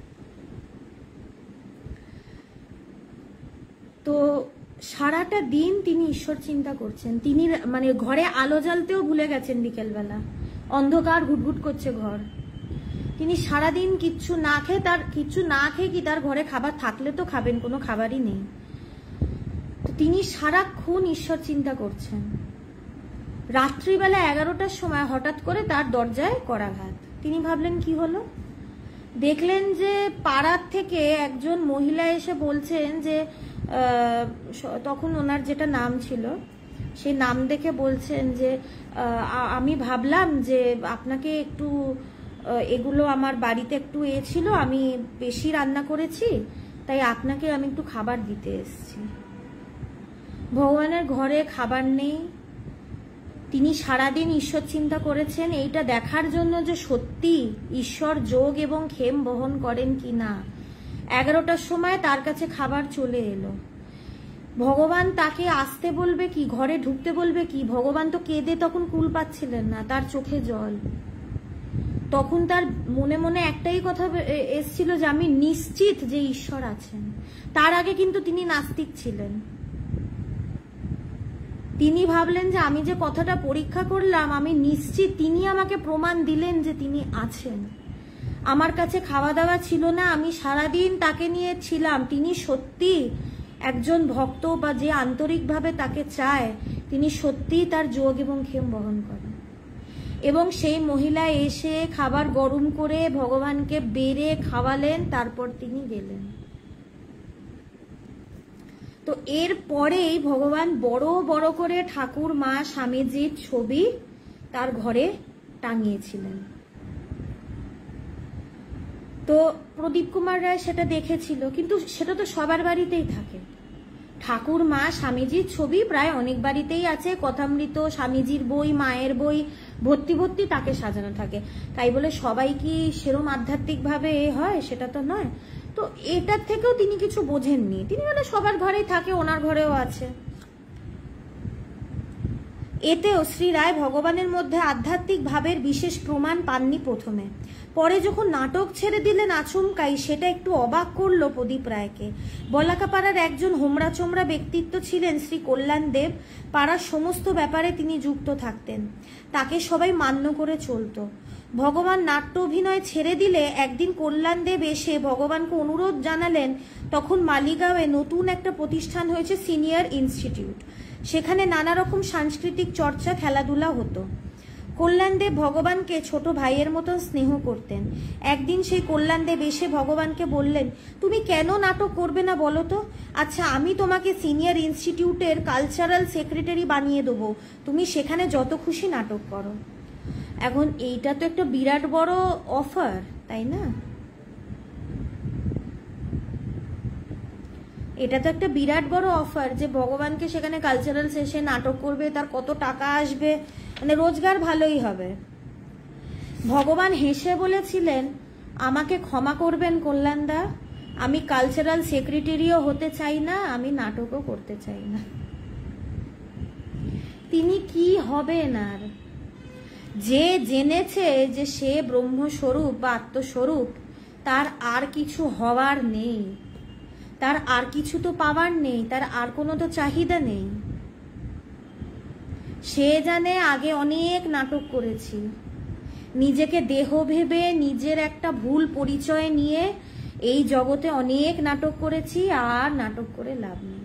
তো সারাটা দিন তিনি ঈশ্বর চিন্তা করছেন। তিনি মানে ঘরে আলো জ্বালতেও ভুলে গেছেন বিকেলবেলা, অন্ধকার ঘুটঘুট করছে ঘর। তিনি সারাদিন কিচ্ছু না খেয়ে, তার কিচ্ছু না খেয়ে কি তার ঘরে খাবার থাকলে তো খাবেন, কোনো খাবারই নেই। তো তিনি সারাক্ষণ ঈশ্বর চিন্তা করছেন। রাত্রিবেলা এগারোটার সময় হঠাৎ করে তার দরজায় করাঘাত। তিনি ভাবলেন কি হলো, দেখলেন যে পাড়ার থেকে একজন মহিলা এসে বলছেন যে তখন ওনার যেটা নাম ছিল সেই নাম দেখে বলছেন যে আমি ভাবলাম যে আপনাকে একটু এগুলো আমার বাড়িতে একটু এ ছিল, আমি বেশি রান্না করেছি, তাই আপনাকে আমি একটু খাবার দিতে এসেছি। ভগবানের ঘরে খাবার নেই। তিনি সারাদিন ঈশ্বর চিন্তা করেছেন এইটা দেখার জন্য যে সত্যি ঈশ্বর যোগ এবং ক্ষেম বহন করেন কি না। এগারোটার সময় তার কাছে খাবার চলে এলো। ভগবান তাকে আসতে বলবে কি, ঘরে ঢুকতে বলবে কি, ভগবান তো কেঁদে তখন কুল পাচ্ছিলেন না, তার চোখে জল। তখন তার মনে মনে একটাই কথা এসছিল যে আমি নিশ্চিত যে ঈশ্বর আছেন। তার আগে কিন্তু তিনি নাস্তিক ছিলেন। তিনি ভাবলেন যে আমি যে কথাটা পরীক্ষা করলাম, আমি নিশ্চিত তিনি আমাকে প্রমাণ দিলেন যে তিনি আছেন। আমার কাছে খাওয়া দাওয়া ছিল না, আমি সারাদিন তাকে নিয়ে ছিলাম। তিনি সত্যি একজন ভক্ত বা যে আন্তরিকভাবে তাকে চায়, তিনি সত্যি তার যোগ এবং ক্ষেম বহন করেন। এবং সেই মহিলা এসে খাবার গরম করে ভগবানকে বেড়ে খাওয়ালেন, তারপর তিনি গেলেন। তো এর পরেই ভগবান বড় বড় করে ঠাকুর মা স্বামীজির ছবি তার ঘরে টাঙিয়েছিলেন। তো প্রদীপ কুমার রায় সেটা দেখেছিল, কিন্তু সেটা তো সবার বাড়িতেই থাকে। ঠাকুর মা স্বামীজির ছবি প্রায় অনেক বাড়িতেই আছে। কথামৃত, স্বামীজির বই, মায়ের বই ভর্তি ভর্তি তাকে সাজানো থাকে। তাই বলে সবাই কি সেরম আধ্যাত্মিক ভাবে এ হয় সেটা তো নয়। তো এটার থেকেও তিনি কিছু বোঝেননি। তিনি মানে সবার ঘরেই থাকে, ওনার ঘরেও আছে। এতেও শ্রী রায় ভগবানের মধ্যে আধ্যাত্মিক ভাবের বিশেষ প্রমাণ পাননি প্রথমে। পরে যখন নাটক ছেড়ে দিলেন আচমকাই, সেটা একটু অবাক করলো প্রদীপ রায়কে। বলাকাপাড়ার একজন হোমরা চোমরা ব্যক্তিত্ব ছিলেন শ্রী কল্যাণ দেব। পাড়ার সমস্ত ব্যাপারে তিনি যুক্ত থাকতেন, তাকে সবাই মান্য করে চলত। ভগবান নাট্য অভিনয় ছেড়ে দিলে একদিন কল্যাণ দেব এসে ভগবানকে অনুরোধ জানালেন। তখন মালিগাঁওয়ে নতুন একটা প্রতিষ্ঠান হয়েছে, সিনিয়র ইনস্টিটিউট। সেখানে নানা রকম সাংস্কৃতিক চর্চা, খেলাধুলা হতো। কল্যাণদেব ভগবানকে ছোট ভাইয়ের মতন স্নেহ করতেন। একদিন সেই কল্যাণদেব এসে ভগবানকে বললেন, তুমি কেন নাটক করবে না বলো তো? আচ্ছা, আমি তোমাকে সিনিয়র ইনস্টিটিউটের কালচারাল সেক্রেটারি বানিয়ে দেবো, তুমি সেখানে যত খুশি নাটক করো। এখন এইটা তো একটা বিরাট বড় অফার, তাই না? এটা তো একটা বিরাট বড় অফার যে ভগবানকে সেখানে কালচারাল শেষে নাটক করবে, তার কত টাকা আসবে, মানে রোজগার ভালোই হবে। ভগবান হেসে বলেছিলেন, আমাকে ক্ষমা করবেন কল্যাণদা, আমি কালচারাল সেক্রেটারিও হতে চাই না, আমি নাটকও করতে চাই না। তিনি কি হবেন আর? যে জেনেছে যে সে ব্রহ্মস্বরূপ বা আত্মস্বরূপ, তার আর কিছু হওয়ার নেই, তার আর কিছু তো পাওয়ার নেই, তার আর কোনো তো চাহিদা নেই। সে জানে আগে অনেক নাটক করেছি, নিজেকে দেহ ভেবে নিজের একটা ভুল পরিচয় নিয়ে এই জগতে অনেক নাটক করেছি, আর নাটক করে লাভ নেই।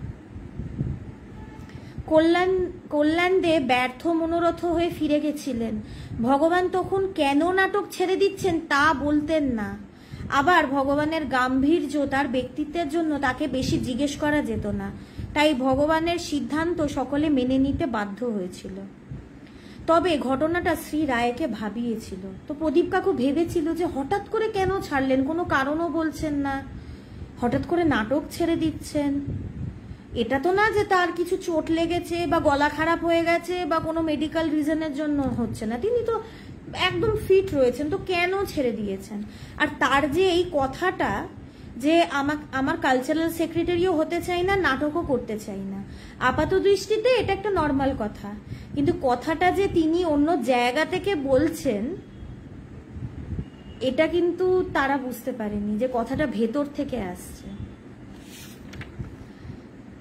কল্যাণ কল্যাণদেব ব্যর্থ মনোরথ হয়ে ফিরে গেছিলেন। ভগবান তখন কেন নাটক ছেড়ে দিচ্ছেন তা বলতেন না। আবার ভগবানের গাম্ভীর্য, তার ব্যক্তিত্বের জন্য তাকে বেশি জিজ্ঞেস করা যেত না। তাই ভগবানের সিদ্ধান্ত সকলে মেনে নিতে বাধ্য হয়েছিল। তবে ঘটনাটা শ্রী রায়কে ভাবিয়েছিল। তো প্রদীপ কাকু ভেবেছিল যে হঠাৎ করে কেন ছাড়লেন, কোনো কারণও বলছেন না, হঠাৎ করে নাটক ছেড়ে দিচ্ছেন। এটা তো না যে তার কিছু চোট লেগেছে বা গলা খারাপ হয়ে গেছে বা কোনো মেডিকেল রিজনের জন্য হচ্ছে না, তিনি তো একদম ফিট রয়েছেন, তো কেন ছেড়ে দিয়েছেন? আর তার যে এই কথাটা যে আমার আমার কালচারাল সেক্রেটারিও হতে চাই না, নাটকও করতে চাই না, আপাত দৃষ্টিতে এটা একটা নর্মাল কথা, কিন্তু কথাটা যে তিনি অন্য জায়গা থেকে বলছেন এটা কিন্তু তারা বুঝতে পারেনি যে কথাটা ভেতর থেকে আসছে।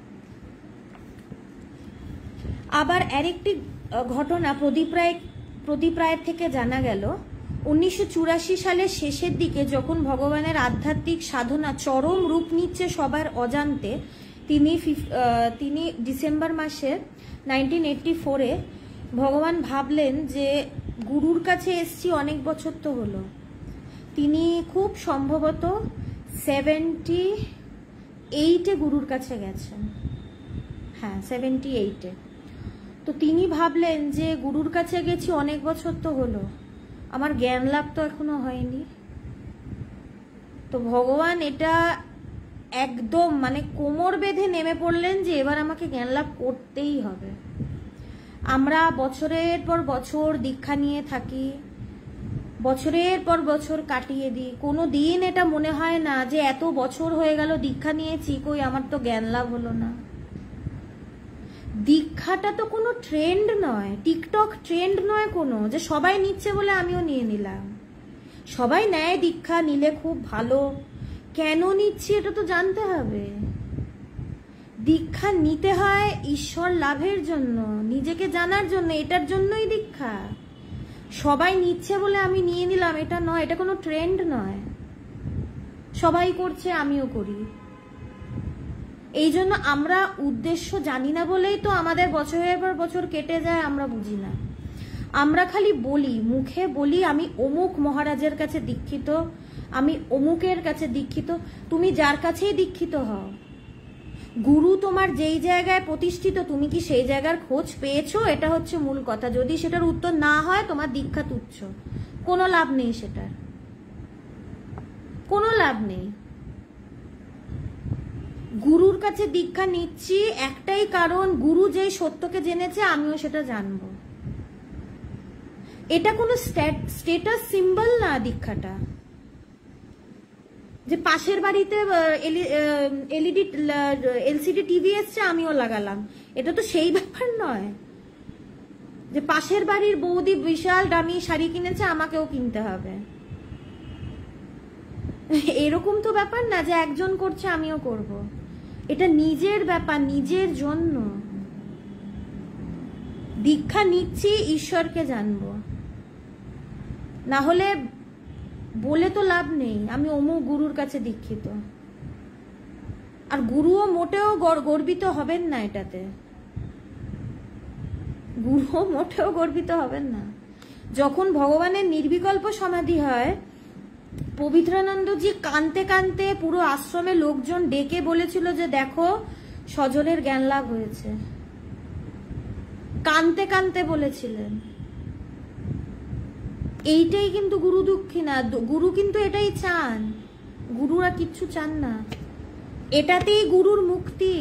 আবার আরেকটি ঘটনা প্রদীপ রায় প্রদীপ রায়ের থেকে জানা গেল উনিশশো চুরাশি সালের শেষের দিকে যখন ভগবানের আধ্যাত্মিক সাধনা চরম রূপ নিচ্ছে সবার অজান্তে, তিনি তিনি ডিসেম্বর মাসে নাইনটিন এইটটি ফোরে ভগবান ভাবলেন যে গুরুর কাছে এসছি অনেক বছর তো হলো। তিনি খুব সম্ভবত সেভেন্টি এইটে গুরুর কাছে গেছেন, হ্যাঁ সেভেন্টি এইটে। তো তিনি ভাবলেন যে গুরুর কাছে গেছি অনেক বছর তো হলো, আমার জ্ঞান লাভ তো এখনো হয়নি। তো ভগবান এটা একদম মানে কোমর বেঁধে নেমে পড়লেন যে এবার আমাকে জ্ঞান লাভ করতেই হবে। আমরা বছরের পর বছর দীক্ষা নিয়ে থাকি, বছরের পর বছর কাটিয়ে দিই, কোনো দিন এটা মনে হয় না যে এত বছর হয়ে গেল দীক্ষা নিয়েছি, কই আমার তো জ্ঞান লাভ হলো না। দীক্ষাটা তো কোনো ট্রেন্ড নয়, টিকটক ট্রেন্ড নয় কোনো, যে সবাই নিচ্ছে বলে আমিও নিয়ে নিলাম। সবাই নেয় দীক্ষা, নিলে খুব ভালো, কেন নিচ্ছি এটা তো জানতে হবে। দীক্ষা নিতে হয় ঈশ্বর লাভের জন্য, নিজেকে জানার জন্য, এটার জন্যই দীক্ষা। সবাই নিচ্ছে বলে আমি নিয়ে নিলাম এটা নয়, এটা কোনো ট্রেন্ড নয়। সবাই করছে আমিও করি, এই জন্য আমরা উদ্দেশ্য জানি না বলেই তো আমাদের বছরের পর বছর কেটে যায়, আমরা বুঝি না। আমরা খালি বলি, মুখে বলি আমি অমুক মহারাজের কাছে দীক্ষিত, আমি অমুকের কাছে দীক্ষিত। তুমি যার কাছেই দীক্ষিত হও, গুরু তোমার যেই জায়গায় প্রতিষ্ঠিত তুমি কি সেই জায়গার খোঁজ পেয়েছো? এটা হচ্ছে মূল কথা। যদি সেটার উত্তর না হয় তোমার দীক্ষা তুচ্ছ, কোনো লাভ নেই, সেটার কোনো লাভ নেই। গুরুর কাছে দীক্ষা নিচ্ছি একটাই কারণ, গুরু যেই সত্যকে জেনেছে আমিও সেটা জানবো। এটা কোনো স্টেটাস সিম্বল না দীক্ষাটা, যে পাশের বাড়িতে এলইডি এলসিডি টিভি এসছে আমিও লাগালাম, এটা তো সেই ব্যাপার নয়। যে পাশের বাড়ির বৌদি বিশাল দামি শাড়ি কিনেছে আমাকেও কিনতে হবে, এরকম তো ব্যাপার না যে একজন করছে আমিও করব। এটা নিজের ব্যাপার, নিজের জন্য। দীক্ষা নিচ্ছি ঈশ্বরকে জানবো, না হলে বলে তো লাভ নেই আমি অমুক গুরুর কাছে দীক্ষিত। আর গুরুও মোটেও গর্বিত হবেন না এটাতে, গুরুও মোটেও গর্বিত হবেন না। যখন ভগবানের নির্বিকল্প সমাধি হয়, পবিত্রানন্দজি কানতে কানতে পুরো আশ্রমে লোকজন ডেকে বলেছিল যে দেখো সজলের জ্ঞান লাভ হয়েছে, কানতে কানতে বলেছিলেন। এইটাই কিন্তু গুরু দুঃখী না, গুরু কিন্তু এটাই চান, গুরুরা কিচ্ছু চান না, এটাতেই গুরুর মুক্তি।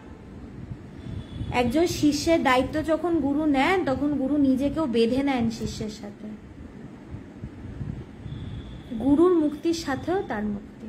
একজন শিষ্যের দায়িত্ব যখন গুরু নেন তখন গুরু নিজেকেও বেঁধে নেন শিষ্যের সাথে, গুরুর মুক্তির সাথেও তার মুক্তি।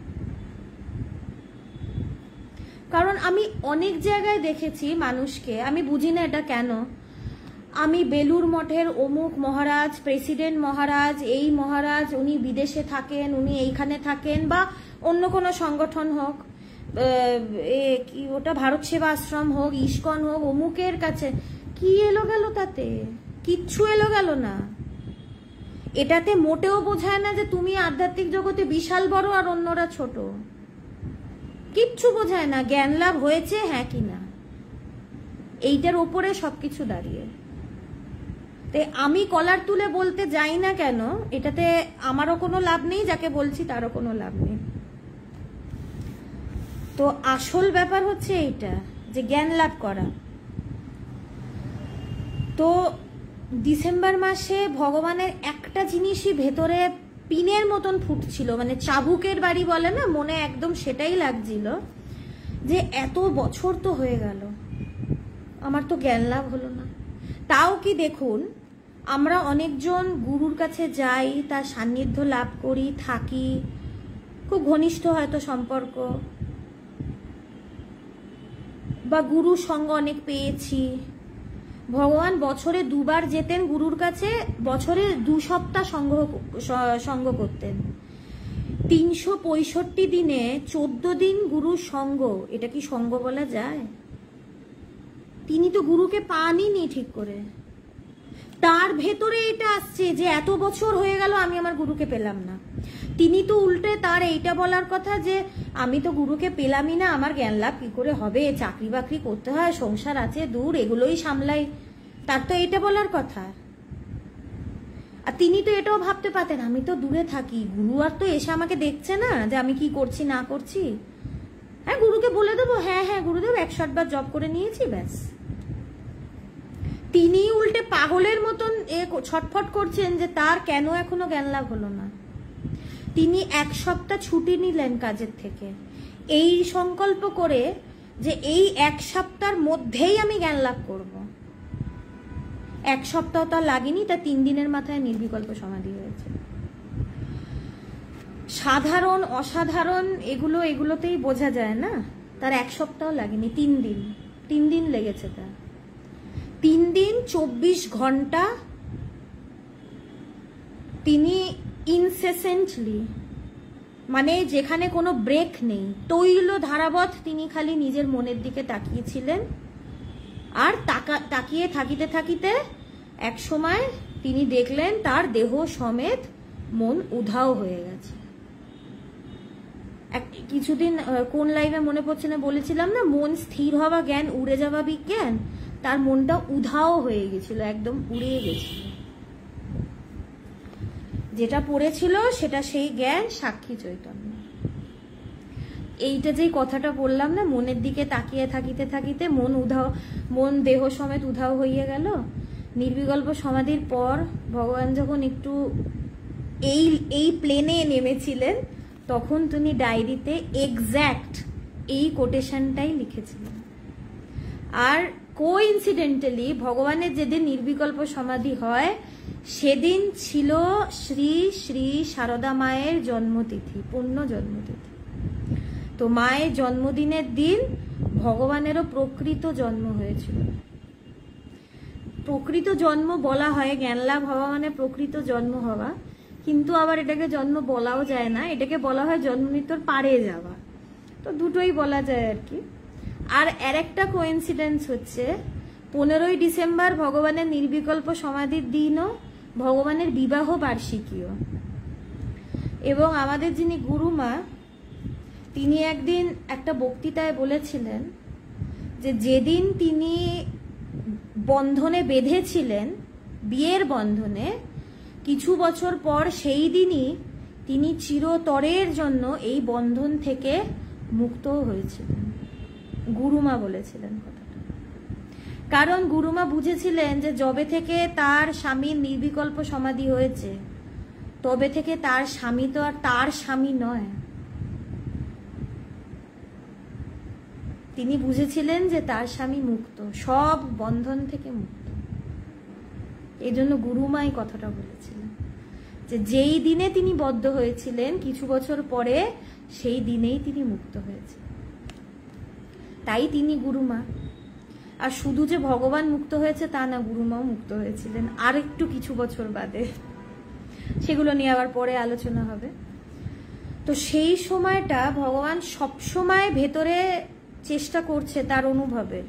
কারণ আমি অনেক জায়গায় দেখেছি মানুষকে, আমি বুঝি না এটা কেন, আমি বেলুর মঠের অমুক মহারাজ, প্রেসিডেন্ট মহারাজ, এই মহারাজ উনি বিদেশে থাকেন, উনি এইখানে থাকেন, বা অন্য কোনো সংগঠন হোক, কি ওটা ভারত সেবা আশ্রম হোক, ইস্কন হোক, অমুকের কাছে কি এলো গেল, তাতে কিচ্ছু এলো গেল না। এটাতে মোটেও বোঝায় না যে তুমি আধ্যাত্মিক জগতে বিশাল বড় আর অন্যরা ছোট, কিচ্ছু বোঝায় না। জ্ঞান লাভ হয়েছে হ্যাঁ কি না, এইটার ওপরে সবকিছু দাঁড়িয়ে। তাই আমি কলার তুলে বলতে যাই না কেন, এটাতে আমারও কোনো লাভ নেই, যাকে বলছি তারও কোনো লাভ নেই। তো আসল ব্যাপার হচ্ছে এইটা, যে জ্ঞান লাভ করা। তো ডিসেম্বর মাসে ভগবানের একটা জিনিসই ভেতরে পিনের মতন ফুটছিল, মানে চাবুকের বাড়ি বলে না, মনে একদম সেটাই লাগছিল, যে এত বছর তো হয়ে গেল আমার তো জ্ঞান লাভ হলো না। তাও কি দেখুন, আমরা অনেকজন গুরুর কাছে যাই, তার সান্নিধ্য লাভ করি, থাকি, খুব ঘনিষ্ঠ হয়তো সম্পর্ক, বা গুরুর সঙ্গ অনেক পেয়েছি। ভগবান বছরে দুবার যেতেন গুরুর কাছে, বছরে দু সপ্তাহ সঙ্গ সঙ্গ করতেন। তিনশো পঁয়ষট্টি দিনে চোদ্দ দিন গুরুর সঙ্গ, এটা কি সঙ্গ বলা যায়? তিনি তো গুরুকে পানই নি ঠিক করে। তার ভেতরে এটা আসছে যে এত বছর হয়ে গেল আমি আমার গুরুকে পেলাম না। তিনি তো উল্টে তার এইটা বলার কথা যে আমি তো গুরুকে পেলামই না, আমার জ্ঞান লাভ কি করে হবে, চাকরি বাকরি করতে হয়, সংসার আছে, দূর, এগুলোই সামলাই। তার তো এটা বলার কথা। আর তিনি তো এটাও ভাবতে পারতেন আমি তো দূরে থাকি, গুরু আর তো এসে আমাকে দেখছে না যে আমি কি করছি না করছি। হ্যাঁ, গুরুকে বলে দেবো হ্যাঁ হ্যাঁ গুরুদেব একশো আটবার জব করে নিয়েছি, ব্যাস। তিনি উল্টে পাগলের মতন ছটফট করছেন যে তার কেন এখনো জ্ঞান লাভ হলো না। তিনি এক সপ্তাহ ছুটি নিলেন কাজের থেকে, এই সংকল্প করে যে এই এক সপ্তাহের মধ্যেই আমি জ্ঞান লাভ করব। এক সপ্তাহ তার লাগেনি, তার তিন দিনের মাথায় নির্বিকল্প সমাধি হয়েছে। সাধারণ অসাধারণ এগুলো এগুলোতেই বোঝা যায় না, তার এক সপ্তাহ লাগেনি, তিন দিন তিন দিন লেগেছে তার। তিন দিন চব্বিশ ঘন্টা তিনি ইনসেসেন্টলি, মানে যেখানে কোনো ব্রেক নেই, তৈল ধারাবৎ তিনি খালি নিজের মনের দিকে তাকিয়েছিলেন। আর তাকা তাকিয়ে থাকিতে থাকিতে এক সময় তিনি দেখলেন তার দেহ সমেত মন উধাও হয়ে গেছে। কিছুদিন কোন লাইভে মনে পড়ছে না বলেছিলাম না, মন স্থির হওয়া জ্ঞান উড়ে যাওয়া বিজ্ঞান। তার মনটা উধাও হয়ে গেছিল, একদম উড়ে গেছিল। যেটা পড়েছিল সেটা সেই জ্ঞান সাক্ষী চৈতন্য। এইটা যেই কথাটা বললাম না, মনের দিকে তাকিয়ে থাকিতে থাকিতে মন উধাও, মন দেহ সমেত উধাও হইয়া গেল। নির্বিকল্প সমাধির পর ভগবান যখন একটু এই এই প্লেনে নেমেছিলেন, তখন তিনি ডায়েরিতে এক্স্যাক্ট এই কোটেশনটাই লিখেছিলেন। আর কোইন্সিডেন্টালি ভগবানের যেদিন নির্বিকল্প সমাধি হয় সেদিন ছিল শ্রী শ্রী সারদা মায়ের জন্মতিথি, পূর্ণ জন্মতিথি। তো মায়ের জন্মদিনের দিন ভগবানেরও প্রকৃত জন্ম হয়েছিল। প্রকৃত জন্ম বলা হয়, জ্ঞান লাভ হওয়া মানে প্রকৃত জন্ম হওয়া, কিন্তু আবার এটাকে জন্ম বলাও যায় না, এটাকে বলা হয় জন্ম মৃত্যুর পারে যাওয়া। তো দুটোই বলা যায় আর কি। আর আর একটা কোইন্সিডেন্স হচ্ছে পনেরোই ডিসেম্বর ভগবানের নির্বিকল্প সমাধির দিনও ভগবানের বিবাহ বার্ষিকীও। এবং আমাদের যিনি গুরুমা, তিনি একদিন একটা বক্তৃতায় বলেছিলেন যে যেদিন তিনি বন্ধনে বেঁধেছিলেন, বিয়ের বন্ধনে, কিছু বছর পর সেই দিনই তিনি চিরতরের জন্য এই বন্ধন থেকে মুক্ত হয়েছিলেন। গুরুমা বলেছিলেন কথাটা, কারণ গুরুমা বুঝেছিলেন যে যবে থেকে তার স্বামীর নির্বিকল্প সমাধি হয়েছে তবে থেকে তার স্বামী তো আর তার স্বামী নয়। তিনি বুঝেছিলেন যে তার স্বামী মুক্ত, সব বন্ধন থেকে মুক্ত। এই জন্য গুরুমাই কথাটা বলেছিলেন যে যেই দিনে তিনি বদ্ধ হয়েছিলেন কিছু বছর পরে সেই দিনেই তিনি মুক্ত হয়েছেন। তাই তিনি গুরুমা। আর শুধু যে ভগবান মুক্ত হয়েছে তা না, গুরুমাও মুক্ত হয়েছিলেন আর একটু কিছু বছর বাদে, সেগুলো নিয়ে আবার পরে আলোচনা হবে। তো সেই সময়টা ভগবান সবসময় ভেতরে চেষ্টা করছে তার অনুভবের।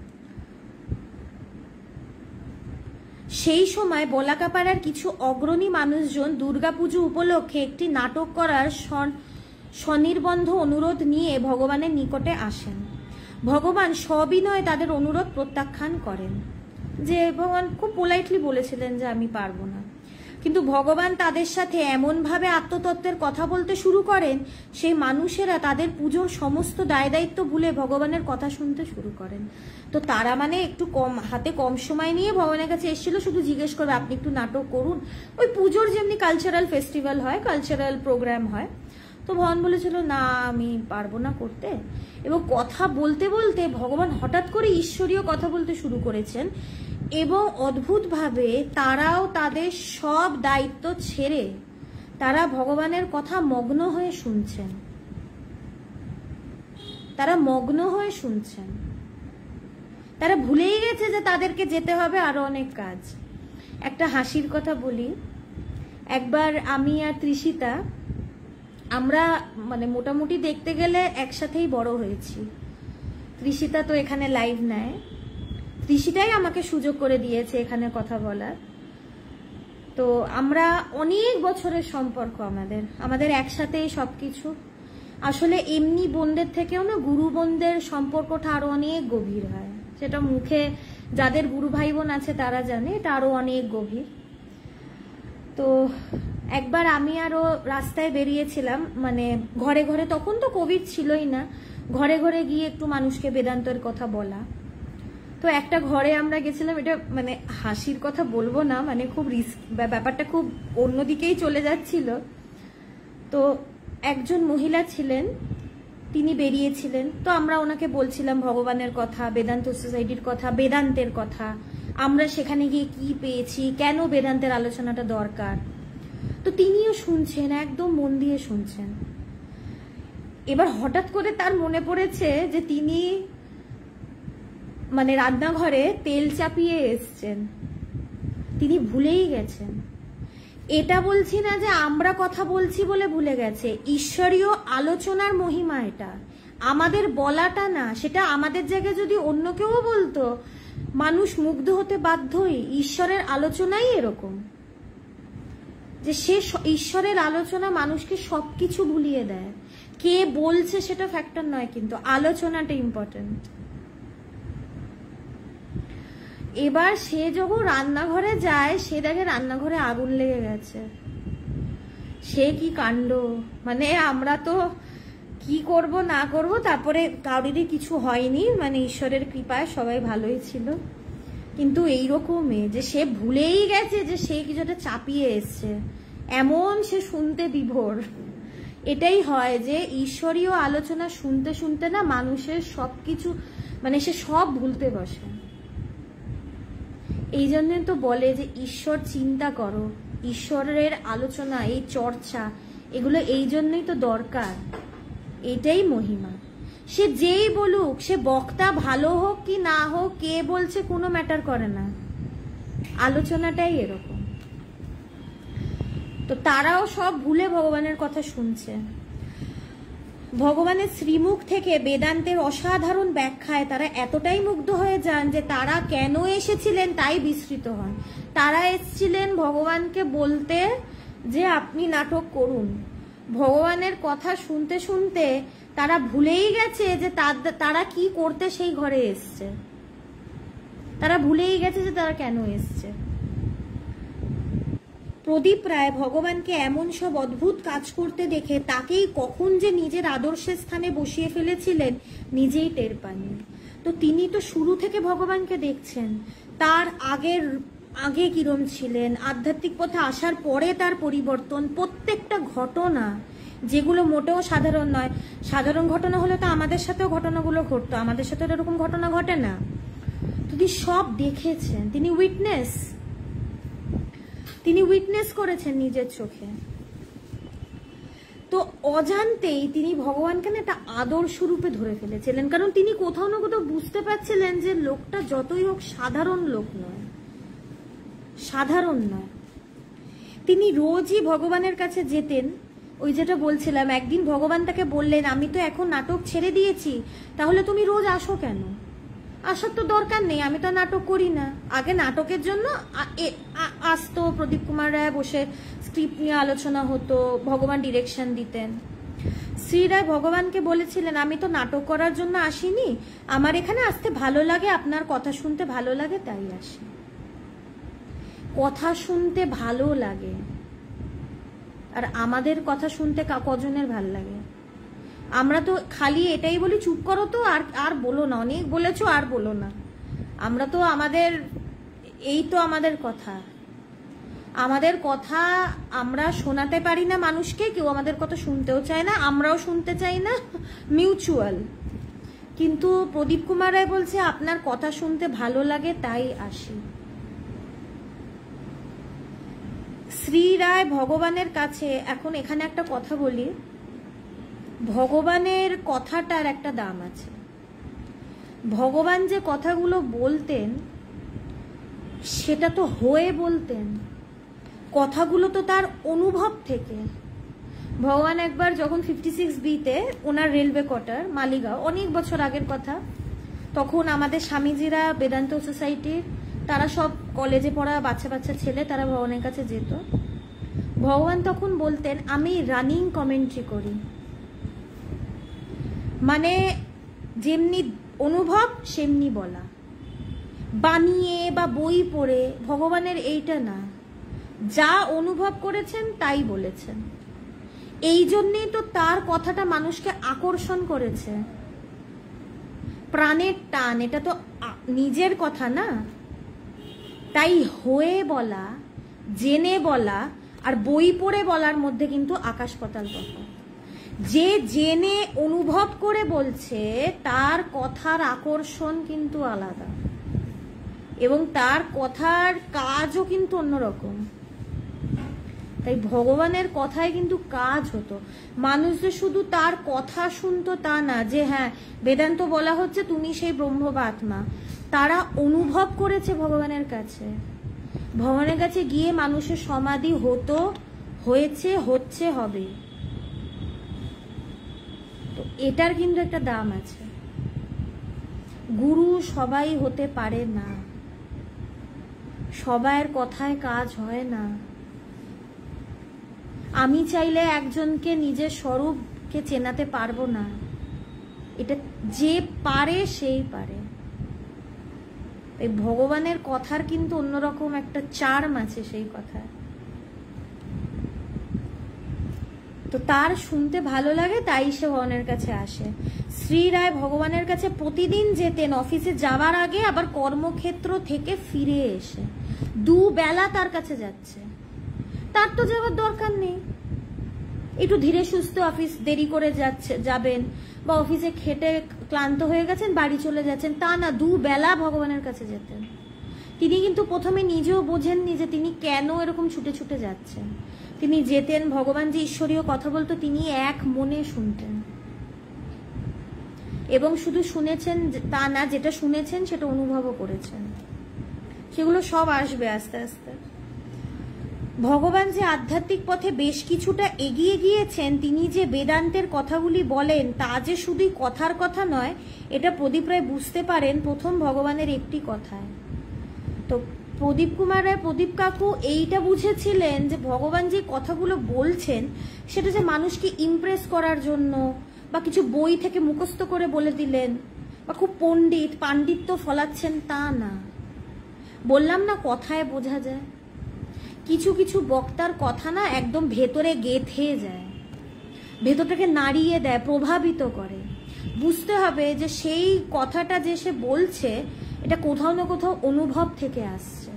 সেই সময় বলাকাপাড়ার কিছু অগ্রণী মানুষজন দুর্গাপুজো উপলক্ষে একটি নাটক করার স্বনির্বন্ধ অনুরোধ নিয়ে ভগবানের নিকটে আসেন। ভগবান সবিনয়ে তাদের অনুরোধ প্রত্যাখ্যান করেন, যে ভগবান খুব পোলাইটলি বলেছিলেন যে আমি পারবো না। কিন্তু ভগবান তাদের সাথে এমনভাবে আত্মতত্ত্বের কথা বলতে শুরু করেন, সেই মানুষেরা তাদের পুজোর সমস্ত দায় দায়িত্ব ভুলে ভগবানের কথা শুনতে শুরু করেন। তো তারা মানে একটু কম হাতে কম সময় নিয়ে ভগবানের কাছে এসেছিল শুধু জিজ্ঞেস করবে আপনি একটু নাটক করুন, ওই পুজোর যেমনি কালচারাল ফেস্টিভ্যাল হয়, কালচারাল প্রোগ্রাম হয়। তো ভগবান বলেছিল না আমি পারবো না করতে। এবং কথা বলতে বলতে ভগবান হঠাৎ করে ঈশ্বরীয় কথা বলতে শুরু করেছেন, এবং অদ্ভুতভাবে তারাও তাদের সব দায়িত্ব ছেড়ে তারা ভগবানের কথা মগ্ন হয়ে শুনছেন। তারা মগ্ন হয়ে শুনছেন, তারা ভুলেই গেছে যে তাদেরকে যেতে হবে আরো অনেক কাজ। একটা হাসির কথা বলি, একবার আমি আর তৃষিতা, আমরা মানে মোটামুটি দেখতে গেলে একসাথেই বড় হয়েছি। তৃষিতা তো এখানে লাইভ নেয়, তৃষিতাই আমাকে সুযোগ করে দিয়েছে এখানে কথা বলার। তো আমরা অনেক বছরের সম্পর্ক, আমাদের আমাদের একসাথেই সবকিছু। আসলে এমনি বোনদের থেকেও না গুরু বোনদের সম্পর্কটা আরো অনেক গভীর হয়, সেটা মুখে যাদের গুরু ভাই বোন আছে তারা জানে, এটা আরো অনেক গভীর। তো একবার আমি আরো রাস্তায় বেরিয়েছিলাম, মানে ঘরে ঘরে, তখন তো কোভিড ছিলই না, ঘরে ঘরে গিয়ে একটু মানুষকে বেদান্তের কথা বলা। তো একটা ঘরে আমরা গেছিলাম, এটা মানে হাসির কথা বলবো না, মানে খুব রিস্ক, ব্যাপারটা খুব অন্যদিকেই চলে যাচ্ছিল। তো একজন মহিলা ছিলেন, তিনি বেরিয়েছিলেন, তো আমরা ওনাকে বলছিলাম ভগবানের কথা, বেদান্ত সোসাইটির কথা, বেদান্তের কথা, আমরা সেখানে গিয়ে কি পেয়েছি, কেন বেদান্তের আলোচনাটা দরকার। তো তিনিও শুনছেন, একদম মন দিয়ে শুনছেন। এবার হঠাৎ করে তার মনে পড়েছে যে তিনি মানে রান্নাঘরে তেল চাপিয়ে এসছেন, তিনি ভুলেই গেছেন। এটা বলছি না যে আমরা কথা বলছি বলে ভুলে গেছে, ঈশ্বরীয় আলোচনার মহিমা এটা, আমাদের বলাটা না, সেটা আমাদের জায়গায় যদি অন্য কেউ বলতো মানুষ মুগ্ধ হতে বাধ্যই। ঈশ্বরের আলোচনাই এরকম যে সে ঈশ্বরের আলোচনা মানুষকে সবকিছু ভুলিয়ে দেয়। কে বলছে সেটা ফ্যাক্টর নয়, কিন্তু আলোচনাটা ইম্পর্টেন্ট। এবার সে যখন রান্নাঘরে যায়, সে দেখে রান্নাঘরে আগুন লেগে গেছে। সে কি কাণ্ড, মানে আমরা তো কি করব না করব, তারপরে কাউরিরই কিছু হয়নি, মানে ঈশ্বরের কৃপায় সবাই ভালোই ছিল। কিন্তু এইরকমই যে সে ভুলেই গেছে যে সে কিছুটা চাপিয়ে এসছে, এমন সে শুনতে বিভোর। এটাই হয় যে ঈশ্বরীয় আলোচনা শুনতে শুনতে না মানুষের সবকিছু, মানে সে সব ভুলতে বসে। এই জন্য তো বলে যে ঈশ্বর চিন্তা করো, ঈশ্বরের আলোচনা, এই চর্চা, এগুলো এই জন্যই তো দরকার। এটাই মহিমা। সে যেই বলুক, সে বক্তা ভালো হোক কি না হোক, কে বলছে কোনো ম্যাটার করে না, আলোচনাটাই এরকম। তো তারাও সব ভুলে ভগবানের কথা শুনছে। ভগবানের শ্রীমুখ থেকে বেদান্তের অসাধারণ ব্যাখ্যায় তারা এতটাই মুগ্ধ হয়ে যান যে তারা কেন এসেছিলেন তাই বিস্মৃত হন। তারা এসেছিলেন ভগবানকে বলতে যে আপনি নাটক করুন। ভগবানের কথা শুনতে শুনতে তারা ভুলেই গেছে যে তারা কি করতে সেই ঘরে এসছে, তারা ভুলেই গেছে যে তারা কেন এসছে। প্রদীপ রায় ভগবানকে এমন সব অদ্ভুত কাজ করতে দেখে তাকেই কখন যে নিজের আদর্শের স্থানে বসিয়ে ফেলেছিলেন নিজেই টের পাননি। তো তিনি তো শুরু থেকে ভগবানকে দেখছেন, তার আগের আগে কিরম ছিলেন, আধ্যাত্মিক পথে আসার পরে তার পরিবর্তন, প্রত্যেকটা ঘটনা যেগুলো মোটেও সাধারণ নয়। সাধারণ ঘটনা হলে তো আমাদের সাথেও ঘটনাগুলো ঘটতো, আমাদের সাথে এরকম ঘটনা ঘটে না। তিনি সব দেখেছেন, তিনি উইটনেস, তিনি উইটনেস করেছেন নিজের চোখে। তো অজান্তেই তিনি ভগবানকে না একটা আদর্শ রূপে ধরে ফেলেছিলেন, কারণ তিনি কোথাও না কোথাও বুঝতে পারছিলেন যে লোকটা যতই হোক সাধারণ লোক নয়, সাধারণ নয়। তিনি রোজই ভগবানের কাছে যেতেন। ওই যেটা বলছিলাম, একদিন ভগবান তাকে বললেন, আমি তো এখন নাটক ছেড়ে দিয়েছি, তাহলে তুমি রোজ আসো কেন? আসার তো দরকার নেই, আমি তো নাটক করি না। আগে নাটকের জন্য আসতো, প্রদীপ কুমার রায় বসে স্ক্রিপ্ট নিয়ে আলোচনা হতো, ভগবান ডিরেকশন দিতেন। শ্রী রায় ভগবানকে বলেছিলেন, আমি তো নাটক করার জন্য আসিনি, আমার এখানে আসতে ভালো লাগে, আপনার কথা শুনতে ভালো লাগে, তাই আসি। কথা শুনতে ভালো লাগে, আর আমাদের কথা শুনতে কজনের ভাল লাগে? আমরা তো খালি এটাই বলি, চুপ করো তো, আর আর বলো না, অনেক বলেছো আর বলো না। আমরা তো আমাদের এই তো আমাদের কথা, আমাদের কথা আমরা শোনাতে পারি না মানুষকে, কেউ আমাদের কথা শুনতেও চায় না, আমরাও শুনতে চাই না, মিউচুয়াল। কিন্তু প্রদীপ কুমার রায় বলছে, আপনার কথা শুনতে ভালো লাগে তাই আসি। শ্রী রায় ভগবানের কাছে, এখন এখানে একটা কথা বলি, ভগবানের কথাটার একটা দাম আছে। ভগবান যে কথাগুলো বলতেন সেটা তো হয়ে বলতেন, কথাগুলো তো তার অনুভব থেকে। ভগবান একবার যখন ফিফটি সিক্স বিতে ওনার রেলওয়ে কোয়ার্টার মালিগাঁও, অনেক বছর আগের কথা, তখন আমাদের স্বামীজিরা বেদান্ত সোসাইটির তারা সব কলেজে পড়া বাচ্চা বাচ্চা ছেলে, তারা ভগবানের কাছে যেত। ভগবান তখন বলতেন আমি রানিং কমেন্ট্রি করি, মানে যেমনি অনুভব সেমনি বলা, বানিয়ে বা বই পড়ে। ভগবানের এইটা না, যা অনুভব করেছেন তাই বলেছেন। এই জন্যেই তো তার কথাটা মানুষকে আকর্ষণ করেছে। প্রাণের টান, এটা তো নিজের কথা না। তাই হয়ে বলা, জেনে বলা আর বই পড়ে বলার মধ্যে কিন্তু আকাশ পাতাল তফাৎ। যে জেনে অনুভব করে বলছে তার কথার আকর্ষণ কিন্তু আলাদা, এবং তার কথার কাজও কিন্তু অন্যরকম। তাই ভগবানের কথায় কিন্তু কাজ হতো। মানুষ যে শুধু তার কথা শুনতো তা না, যে হ্যাঁ বেদান্ত বলা হচ্ছে তুমি সেই ব্রহ্ম বা আত্মা। তারা অনুভব করেছে ভগবানের কাছে। ভগবানের কাছে গিয়ে মানুষের সমাধি হতো, হয়েছে, হচ্ছে, হবে। তো এটার কিন্তু একটা দাম আছে। গুরু সবাই হতে পারে না, সবার কথায় কাজ হয় না। আমি চাইলে একজনকে নিজের স্বরূপকে চেনাতে পারবো না, এটা যে পারে সেই পারে। এই ভগবানের কথার কিন্তু অন্যরকম একটা চার্ম আছে সেই কথায়। তো তার শুনতে ভালো লাগে, তাই সে ভগবানের কাছে আসে। শ্রী রায় ভগবানের কাছে প্রতিদিন যেতেন, অফিসে যাওয়ার আগে আবার কর্মক্ষেত্র থেকে ফিরে এসে দুবেলা তার কাছে যাচ্ছে। তার তো যাওয়ার দরকার নেই, একটু ধীরে সুস্থে অফিস দেরি করে যাচ্ছে যাবেন, বা অফিসে খেটে ক্লান্ত হয়ে গেছেন বাড়ি চলে যাচ্ছেন, তা না, দুবেলা ভগবানের কাছে যেতেন। তিনি কিন্তু প্রথমে নিজেও বোঝেননি যে তিনি কেন এরকম ছুটে ছুটে যাচ্ছেন। তিনি যেতেন, ভগবান যে ঈশ্বরীয় কথা বলতো তিনি এক মনে শুনতেন, এবং শুধু শুনেছেন তা না, যেটা শুনেছেন সেটা অনুভবও করেছেন। সেগুলো সব আসবে আস্তে আস্তে। ভগবান যে আধ্যাত্মিক পথে বেশ কিছুটা এগিয়ে গিয়েছেন, তিনি যে বেদান্তের কথাগুলি বলেন তা যে শুধুই কথার কথা নয়, এটা প্রদীপ রায় বুঝতে পারেন প্রথম ভগবানের একটি কথায়। তো প্রদীপ কুমার রায়, প্রদীপ কাকু এইটা বুঝেছিলেন যে ভগবান যে কথাগুলো বলছেন সেটা যে মানুষকে ইমপ্রেস করার জন্য, বা কিছু বই থেকে মুখস্থ করে বলে দিলেন, বা খুব পণ্ডিত পাণ্ডিত্য ফলাচ্ছেন, তা না। বললাম না কথায় বোঝা যায়। কিছু কিছু বক্তার কথা না একদম ভেতরে গেঁথে যায়, ভেতরটাকে নাড়িয়ে দেয়, প্রভাবিত করে। বুঝতে হবে যে সেই কথাটা যে সে বলছে এটা কোথাও না কোথাও অনুভব থেকে আসছে।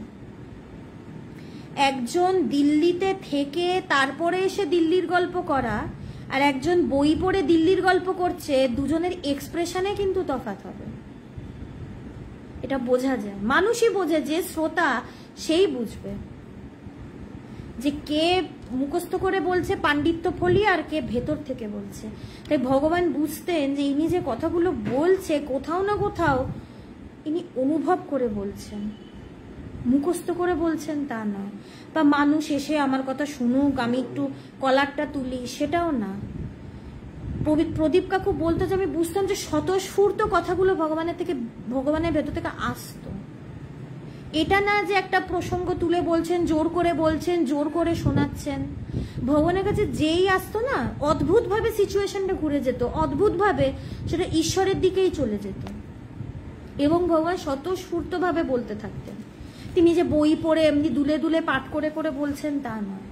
একজন দিল্লিতে থেকে তারপরে এসে দিল্লির গল্প করা আর একজন বই পড়ে দিল্লির গল্প করছে, দুজনের এক্সপ্রেশনে কিন্তু তফাৎ হবে। এটা বোঝা যায়, মানুষই বোঝে, যে শ্রোতা সেই বুঝবে যে কে মুখস্থ করে বলছে পাণ্ডিত্য ফলিয়ে আর কে ভেতর থেকে বলছে। তাই ভগবান বুঝতেন যে ইনি যে কথাগুলো বলছে কোথাও না কোথাও ইনি অনুভব করে বলছেন, মুখস্থ করে বলছেন তা নয়। বা মানুষ এসে আমার কথা শুনুক, আমি একটু কলারটা তুলি, সেটাও না। প্রদীপ কাকু বলতো যে আমি বুঝতাম যে স্বতঃস্ফূর্ত কথাগুলো ভগবানের থেকে, ভগবানের ভেতর থেকে আসতো। এটা না যে একটা প্রসঙ্গ তুলে বলছেন, জোর করে বলছেন, জোর করে শোনাচ্ছেন। ভগবানের কাছে যেই আসতো না, অদ্ভুতভাবে সিচুয়েশনটা ঘুরে যেত, অদ্ভুতভাবে সেটা ঈশ্বরের দিকেই চলে যেত, এবং ভগবান স্বতঃস্ফূর্তভাবে বলতে থাকতেন। তিনি যে বই পড়ে এমনি দুলে দুলে পাঠ করে করে বলছেন তা নয়।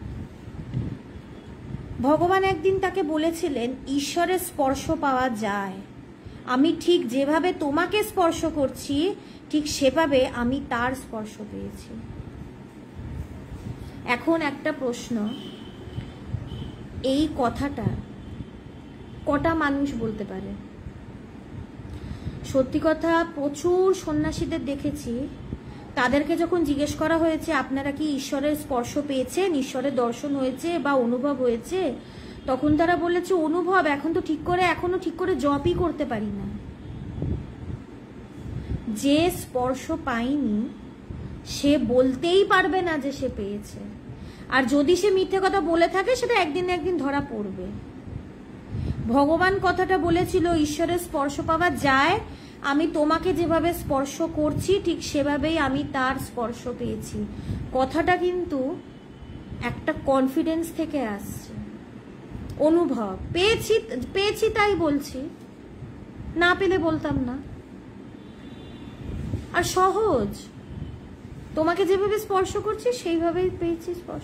ভগবান একদিন তাকে বলেছিলেন ঈশ্বরের স্পর্শ পাওয়া যায়, আমি ঠিক যেভাবে তোমাকে স্পর্শ করছি ঠিক সেভাবে আমি তার স্পর্শ পেয়েছি। এখন একটা প্রশ্ন, এই কথাটা কটা মানুষ বলতে পারে? সত্যি কথা, প্রচুর সন্ন্যাসীদের দেখেছি, তাদেরকে যখন জিজ্ঞেস করা হয়েছে আপনারা কি ঈশ্বরের স্পর্শ পেয়েছেন, ঈশ্বরের দর্শন হয়েছে বা অনুভব হয়েছে, তখন তারা বলেছে অনুভব, এখন তো ঠিক করে এখনো ঠিক করে জপই করতে পারি না। যে স্পর্শ পায়নি সে বলতেই পারবে না যে সে পেয়েছে, আর যদি সে মিথ্যে কথা বলে থাকে সেটা একদিন না একদিন ধরা পড়বে। ভগবান কথাটা বলেছিল ঈশ্বরের স্পর্শ পাওয়া যায়, আমি তোমাকে যেভাবে স্পর্শ করছি ঠিক সেভাবেই আমি তার স্পর্শ পেয়েছি। কথাটা কিন্তু একটা কনফিডেন্স থেকে আসছে, অনুভব পেয়েছি পেয়েছি তাই বলছি, না পেলে বলতাম না। আর সহজ, তোমাকে যেভাবে স্পর্শ করছি সেইভাবেই পেয়েছি স্পর্শ।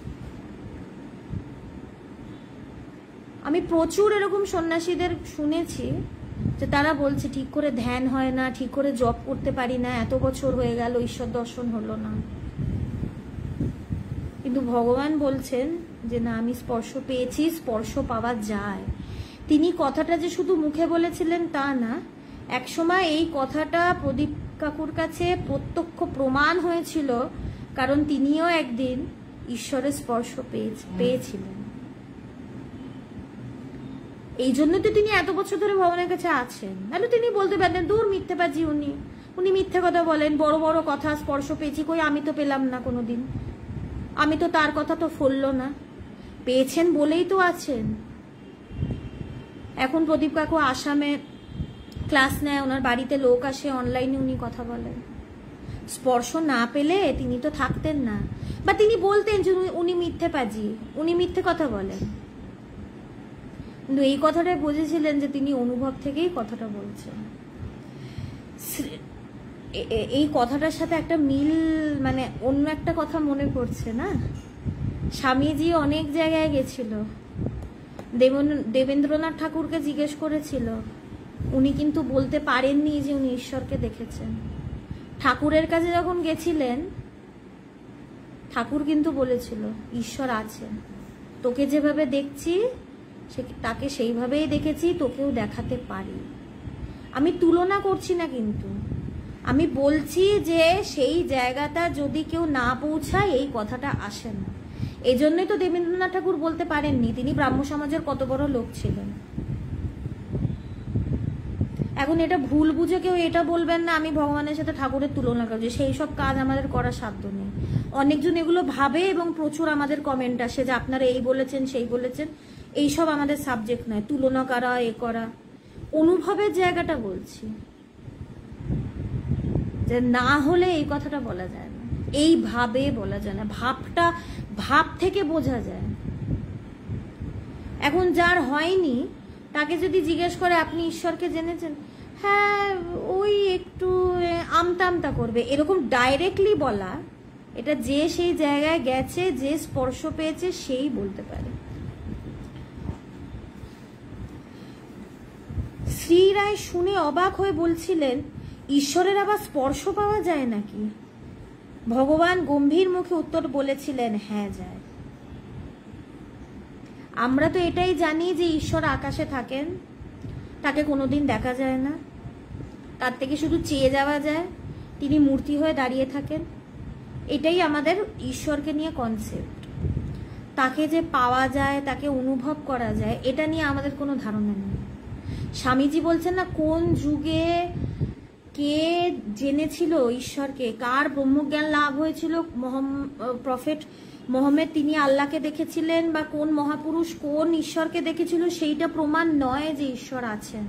আমি প্রচুর এরকম সন্ন্যাসীদের শুনেছি যে তারা বলছে ঠিক করে ধ্যান হয় না, ঠিক করে জপ করতে পারি না, এত বছর হয়ে গেল ঈশ্বর দর্শন হলো না। কিন্তু ভগবান বলছেন যে না, আমি স্পর্শ পেয়েছি, স্পর্শ পাওয়া যায়। তিনি কথাটা যে শুধু মুখে বলেছিলেন তা না, একসময় এই কথাটা প্রদীপ কাকুর কাছে প্রত্যক্ষ প্রমাণ হয়েছিল, কারণ তিনিও একদিন ঈশ্বরের স্পর্শ পেয়েছিলেন। এই জন্য তো তিনি এত বছর ধরে ভগবানের কাছে আছেন। নাহলে তিনি বলতে পারতেন দূর মিথ্যেবাজি, উনি উনি মিথ্যে কথা বলেন, বড় বড় কথা, স্পর্শ পেয়েছি, কই আমি তো পেলাম না কোনোদিন, আমি তো তার কথা তো ফললো না। পেয়েছেন বলেই তো আছেন। এখন প্রদীপ কাকু আসামে ক্লাস নেয়, ওনার বাড়িতে লোক আসে, অনলাইনে উনি কথা বলেন। স্পর্শ না পেলে তিনি তো থাকতেন না, বা তিনি বলতেন যে উনি মিথ্যেবাজি, উনি মিথ্যে কথা বলেন। কিন্তু এই কথাটাই বুঝেছিলেন যে তিনি অনুভব থেকেই কথাটা বলছেন। এই কথাটার সাথে একটা মিল, মানে অন্য একটা কথা মনে পড়ছে না, স্বামীজি অনেক জায়গায় গেছিল, দেবেন্দ্রনাথ ঠাকুরকে জিজ্ঞেস করেছিল, উনি কিন্তু বলতে পারেননি যে উনি ঈশ্বরকে দেখেছেন। ঠাকুরের কাছে যখন গেছিলেন, ঠাকুর কিন্তু বলেছিল ঈশ্বর আছে, তোকে যেভাবে দেখছি তাকে সেইভাবেই দেখেছি, তোকেও দেখাতে পারি। আমি তুলনা করছি না, কিন্তু আমি বলছি যে সেই জায়গাটা যদি কেউ না পৌঁছায় এই কথাটা আসে না। এই জন্যই তো দেবেন্দ্রনাথ ঠাকুর বলতে পারেননি, তিনি ব্রাহ্ম সমাজের কত বড় লোক ছিলেন। এখন এটা ভুল বুঝে কেউ এটা বলবেন না আমি ভগবানের সাথে ঠাকুরের তুলনা করছি, সেই সব কাজ আমাদের করার সাধ্য নেই। অনেকজন এগুলো ভাবে এবং প্রচুর আমাদের কমেন্ট আসে যে আপনারা এই বলেছেন সেই বলেছেন, এইসব আমাদের সাবজেক্ট নয়, তুলনা করা এ করা। অনুভবের জায়গাটা বলছি, যে না হলে এই কথাটা বলা যায় না, এইভাবে বলা যায় না, ভাবটা ভাব থেকে বোঝা যায়। এখন যার হয়নি তাকে যদি জিজ্ঞেস করে আপনি ঈশ্বরকে জেনেছেন, হ্যাঁ ওই একটু আমতা আমতা করবে। এরকম ডাইরেক্টলি বলা, এটা যে সেই জায়গায় গেছে, যে স্পর্শ পেয়েছে সেই বলতে পারে। শ্রী রায় শুনে অবাক হয়ে বলছিলেন, ঈশ্বরের আবার স্পর্শ পাওয়া যায় নাকি? ভগবান গম্ভীর মুখে উত্তর বলেছিলেন, হ্যাঁ যায়। আমরা তো এটাই জানি যে ঈশ্বর আকাশে থাকেন, তাকে কোনোদিন দেখা যায় না, তার থেকে শুধু চেয়ে যাওয়া যায়, তিনি মূর্তি হয়ে দাঁড়িয়ে থাকেন। এটাই আমাদের ঈশ্বরকে নিয়ে কনসেপ্ট। তাকে যে পাওয়া যায়, তাকে অনুভব করা যায়, এটা নিয়ে আমাদের কোনো ধারণা নেই। স্বামীজি বলছেন না, কোন যুগে কে জেনেছিল ঈশ্বরকে, কার ব্রহ্মজ্ঞান লাভ হয়েছিল, প্রফেট মোহাম্মদ তিনি আল্লাহকে দেখেছিলেন, বা কোন মহাপুরুষ কোন ঈশ্বরকে দেখেছিল, সেইটা প্রমাণ নয় যে ঈশ্বর আছেন।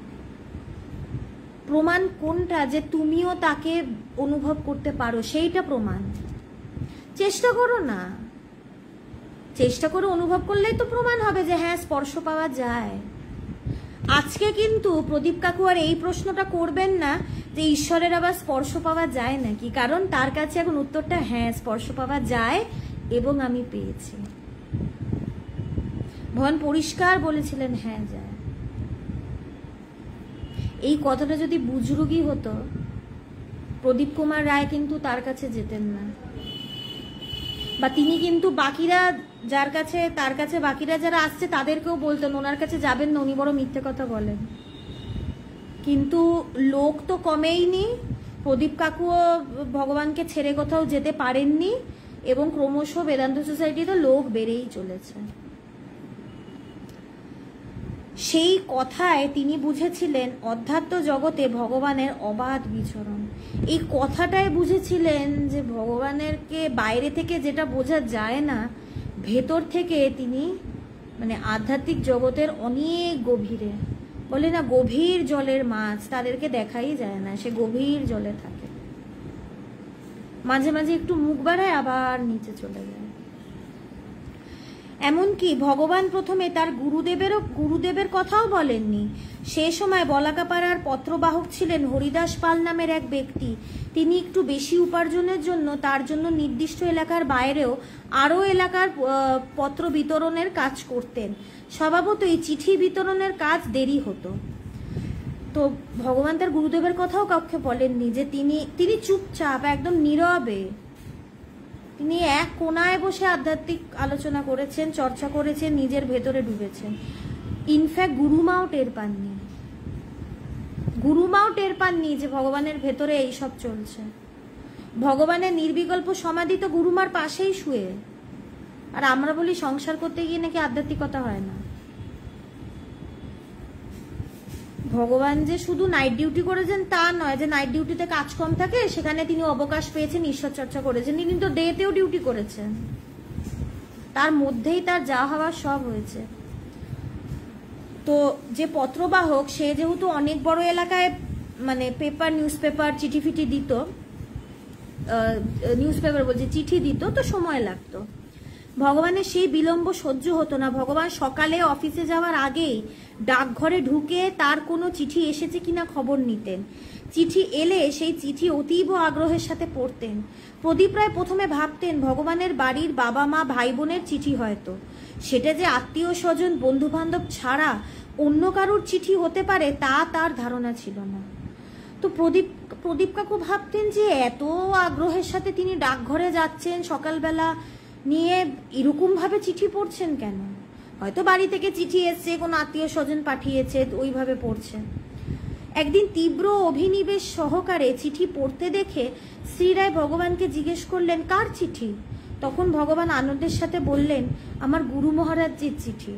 প্রমাণ কোনটা? যে তুমিও তাকে অনুভব করতে পারো, সেইটা প্রমাণ। চেষ্টা করো না, চেষ্টা করে অনুভব করলেই তো প্রমাণ হবে যে হ্যাঁ স্পর্শ পাওয়া যায়। আজকে কিন্তু প্রদীপ কাকু আর এই প্রশ্নটা করবেন না যে ঈশ্বরের আবার স্পর্শ পাওয়া যায় নাকি, কারণ তার কাছে এখন উত্তরটা হ্যাঁ স্পর্শ পাওয়া যায় এবং আমি পেয়েছি। ভগবান পরিষ্কার বলেছিলেন হ্যাঁ যায়। এই কথাটা যদি বুজরুগি হতো, প্রদীপ কুমার রায় কিন্তু তার কাছে যেতেন না, বা তিনি কিন্তু বাকিরা যার কাছে, তার কাছে বাকিরা যারা আসছে তাদেরকেও বলতেন ওনার কাছে যাবেন না, উনি বড় মিথ্যে কথা বলেন। কিন্তু লোক তো কমেইনি, প্রদীপ কাকুও ভগবানকে ছেড়ে কোথাও যেতে পারেননি, এবং ক্রমশ বেদান্ত সোসাইটিতে লোক বেড়েই চলেছে। সেই কথায় তিনি বুঝেছিলেন অধ্যাত্ম জগতে ভগবানের অবাধ বিচরণ। এই কথাটাই বুঝেছিলেন যে ভগবানেরকে বাইরে থেকে যেটা বোঝা যায় না, ভেতর থেকে তিনি মানে আধ্যাত্মিক জগতের অনেক গভীরে, বলে না গভীর জলের মাছ, তাদেরকে দেখাই যায় না, সে গভীর জলে থাকে, মাঝে মাঝে একটু মুখ বাড়ায় আবার নিচে চলে যায়। এমনকি ভগবান প্রথমে তার গুরুদেবেরও গুরুদেবের কথাও বলেননি। সে সময় বলাকাপাড়ার পত্রবাহক ছিলেন হরিদাস পাল নামের এক ব্যক্তি। তিনি একটু বেশি উপার্জনের জন্য তার জন্য নির্দিষ্ট এলাকার বাইরেও আরও এলাকার পত্র বিতরণের কাজ করতেন। স্বভাবতই চিঠি বিতরণের কাজ দেরি হতো। তো ভগবান তার গুরুদেবের কথাও কাউকে বলেননি, যে তিনি তিনি চুপচাপ একদম নীরবে তিনি এক কোনায় বসে আধ্যাত্মিক আলোচনা করেছেন, চর্চা করেছেন, নিজের ভেতরে ডুবেছেন। ইনফ্যাক্ট গুরুমাও টের পাননি, গুরুমাও টের পাননি যে ভগবানের ভেতরে এইসব চলছে। ভগবানের নির্বিকল্প সমাধি তো গুরুমার পাশেই শুয়ে। আর আমরা বলি সংসার করতে গিয়ে নাকি আধ্যাত্মিকতা হয় না। ভগবান যে শুধু নাইট ডিউটি করেছেন তা নয়, যে নাইট ডিউটিতে কাজ কম থাকে সেখানে তিনি অবকাশ পেয়েছেন, ঈশ্বর চর্চা করেছেন। তিনি তো ডেতেও ডিউটি করেছেন, তার মধ্যেই তার যা হওয়ার সব হয়েছে। তো যে পত্রবাহক সে যেহেতু অনেক বড় এলাকায় মানে পেপার নিউজ পেপার চিঠি ফিটি দিত, নিউজ পেপার বলছে চিঠি দিত, তো সময় লাগতো। ভগবানের সেই বিলম্ব সহ্য হতো না। ভগবান সকালে অফিসে যাওয়ার আগেই ডাকঘরে ঢুকে তার কোনো চিঠি এসেছে কিনা খবর নিতেন। চিঠি এলে সেই চিঠি অতীব আগ্রহের সাথে পড়তেন। প্রদীপ রায় প্রথমে ভাবতেন ভগবানের বাড়ির বাবা মা ভাই বোনের চিঠি, হয়তো সেটা যে আত্মীয় স্বজন বন্ধু বান্ধব ছাড়া অন্য কারোর চিঠি হতে পারে তা তার ধারণা ছিল না। তো প্রদীপ প্রদীপ কাকু ভাবতেন যে এত আগ্রহের সাথে তিনি ডাকঘরে যাচ্ছেন সকালবেলা নিয়ে, এরকম ভাবে চিঠি পড়ছেন কেন? হয়তো বাড়ি থেকে চিঠি এসছে, কোনো আত্মীয় স্বজন পাঠিয়েছে, ওইভাবে পড়ছে। একদিন তীব্র অভিনিবেশ সহকারে চিঠি পড়তে দেখে শ্রীরায় ভগবানকে জিজ্ঞেস করলেন, কার চিঠি? তখন ভগবান আনন্দের সাথে বললেন, আমার গুরু মহারাজজির চিঠি।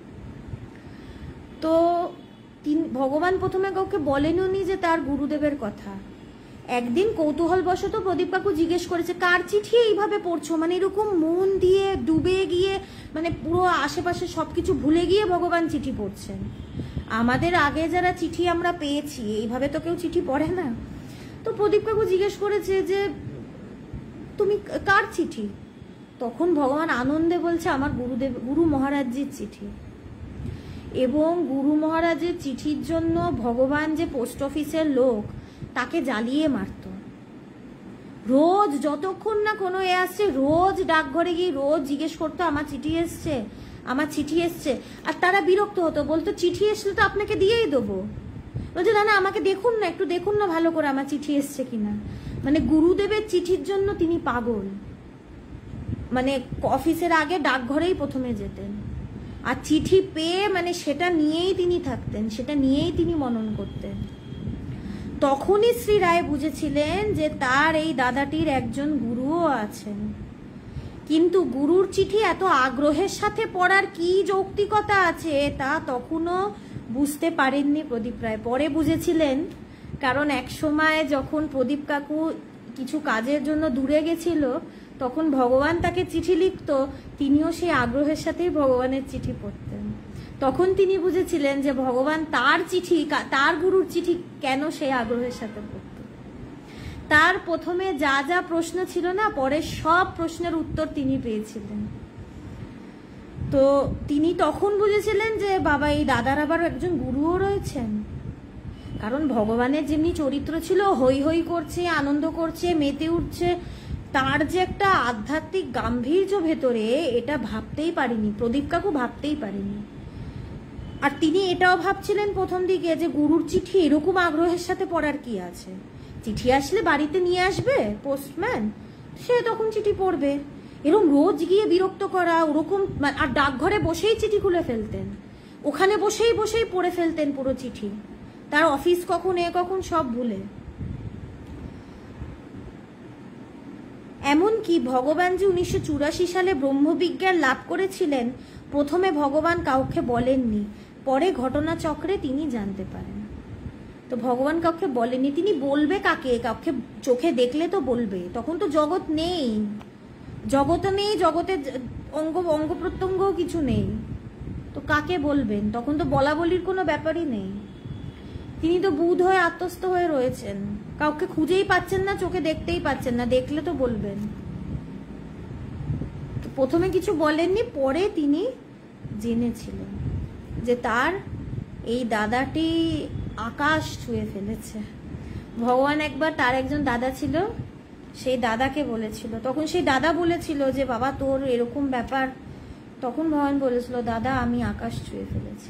তো তিনি ভগবান প্রথমে কাউকে বলেননি যে তার গুরুদেবের কথা। একদিন কৌতূহলবশত প্রদীপ কাকু জিজ্ঞেস করেছে, কার চিঠি এইভাবে পড়ছো? মানে এরকম মন দিয়ে ডুবে গিয়ে, মানে পুরো আশেপাশে সবকিছু ভুলে গিয়ে ভগবান চিঠি পড়ছেন। আমাদের আগে যারা চিঠি আমরা পেয়েছি এইভাবে তো কেউ চিঠি পড়ে না। তো প্রদীপ কাকু জিজ্ঞেস করেছে যে তুমি কার চিঠি? তখন ভগবান আনন্দে বলছে, আমার গুরুদেব গুরু মহারাজজির চিঠি। এবং গুরু মহারাজের চিঠির জন্য ভগবান যে পোস্ট অফিসের লোক তাকে জ্বালিয়ে মারত। রোজ যতক্ষণ না কোনো এ আসছে রোজ ডাকঘরে গিয়ে রোজ জিজ্ঞেস করতো, আমার চিঠি এসছে, আমার চিঠি এসছে। আর তারা বিরক্ত হতো, বলতো চিঠি এসলে তো আপনাকে দিয়েই দেবো। বলছে না না, আমাকে দেখুন না, একটু দেখুন না ভালো করে আমার চিঠি এসছে কিনা। মানে গুরুদেবের চিঠির জন্য তিনি পাগল। মানে অফিসের আগে ডাকঘরেই প্রথমে যেতেন, আর চিঠি পেয়ে মানে সেটা নিয়েই তিনি থাকতেন, সেটা নিয়েই তিনি মনন করতেন। তখনই শ্রী রায় বুঝেছিলেন যে তার এই দাদাটির একজন গুরুও আছেন। কিন্তু গুরুর চিঠি এত আগ্রহের সাথে পড়ার কি যৌক্তিকতা আছে তা তখনও বুঝতে পারেননি প্রদীপ রায়। পরে বুঝেছিলেন, কারণ এক সময় যখন প্রদীপ কাকু কিছু কাজের জন্য দূরে গেছিল তখন ভগবান তাকে চিঠি লিখত, তিনিও সেই আগ্রহের সাথেই ভগবানের চিঠি পড়তেন। তখন তিনি বুঝেছিলেন যে ভগবান তার চিঠি, তার গুরুর চিঠি কেন সেই আগ্রহের সাথে পড়ত। তার প্রথমে যা যা প্রশ্ন ছিল না, পরে সব প্রশ্নের উত্তর তিনি পেয়েছিলেন। তো তিনি তখন বুঝেছিলেন যে বাবা, এই দাদার আবার একজন গুরুও রয়েছেন। কারণ ভগবানের যেমনি চরিত্র ছিল, হই হই করছে, আনন্দ করছে, মেতে উঠছে, তার যে একটা আধ্যাত্মিক গাম্ভীর্য ভেতরে, এটা ভাবতেই পারিনি প্রদীপ কাকু, ভাবতেই পারিনি। আর তিনি এটাও ভাবছিলেন প্রথম দিকে যে গুরুর চিঠি এরকম আগ্রহের সাথে পড়ার কি আছে, চিঠি আসলে বাড়িতে নিয়ে আসবে পোস্টম্যান, সে তখন চিঠি পড়বে। এরকম রোজ গিয়ে বিরক্ত করা ওরকম। আর ডাকঘরে বসেই চিঠি খুলে ফেলতেন, ওখানে বসেই বসেই পড়ে ফেলতেন পুরো চিঠি, তার অফিস কখন এ কখন সব ভুলে। এমনকি ভগবান যে উনিশশো চুরাশি সালে ব্রহ্মবিজ্ঞান লাভ করেছিলেন, প্রথমে ভগবান কাউকে বলেননি, পরে ঘটনাচক্রে তিনি জানতে পারেন। তো ভগবান কাউকে বলেননি, তিনি বলবে কাকে? কাউকে চোখে দেখলে তো বলবে, তখন তো জগৎ নেই, জগৎ নেই, জগতের অঙ্গ অঙ্গ প্রত্যঙ্গও কিছু নেই। তো তো কাকে বলবেন? তখন তো বলা বলির কোনো ব্যাপারই নেই। তিনি তো বুধ হয়ে আত্মস্থ হয়ে রয়েছেন, কাউকে খুঁজেই পাচ্ছেন না, চোখে দেখতেই পাচ্ছেন না, দেখলে তো বলবেন। প্রথমে কিছু বলেননি, পরে তিনি জেনেছিলেন যে তার এই দাদাটি আকাশ ছুঁয়ে ফেলেছে। ভগবান একবার, তার একজন দাদা ছিল, সেই দাদাকে বলেছিল, তখন সেই দাদা বলেছিল যে বাবা তোর এরকম ব্যাপার, তখন ভগবান বলেছিল দাদা আমি আকাশ ছুঁয়ে ফেলেছি।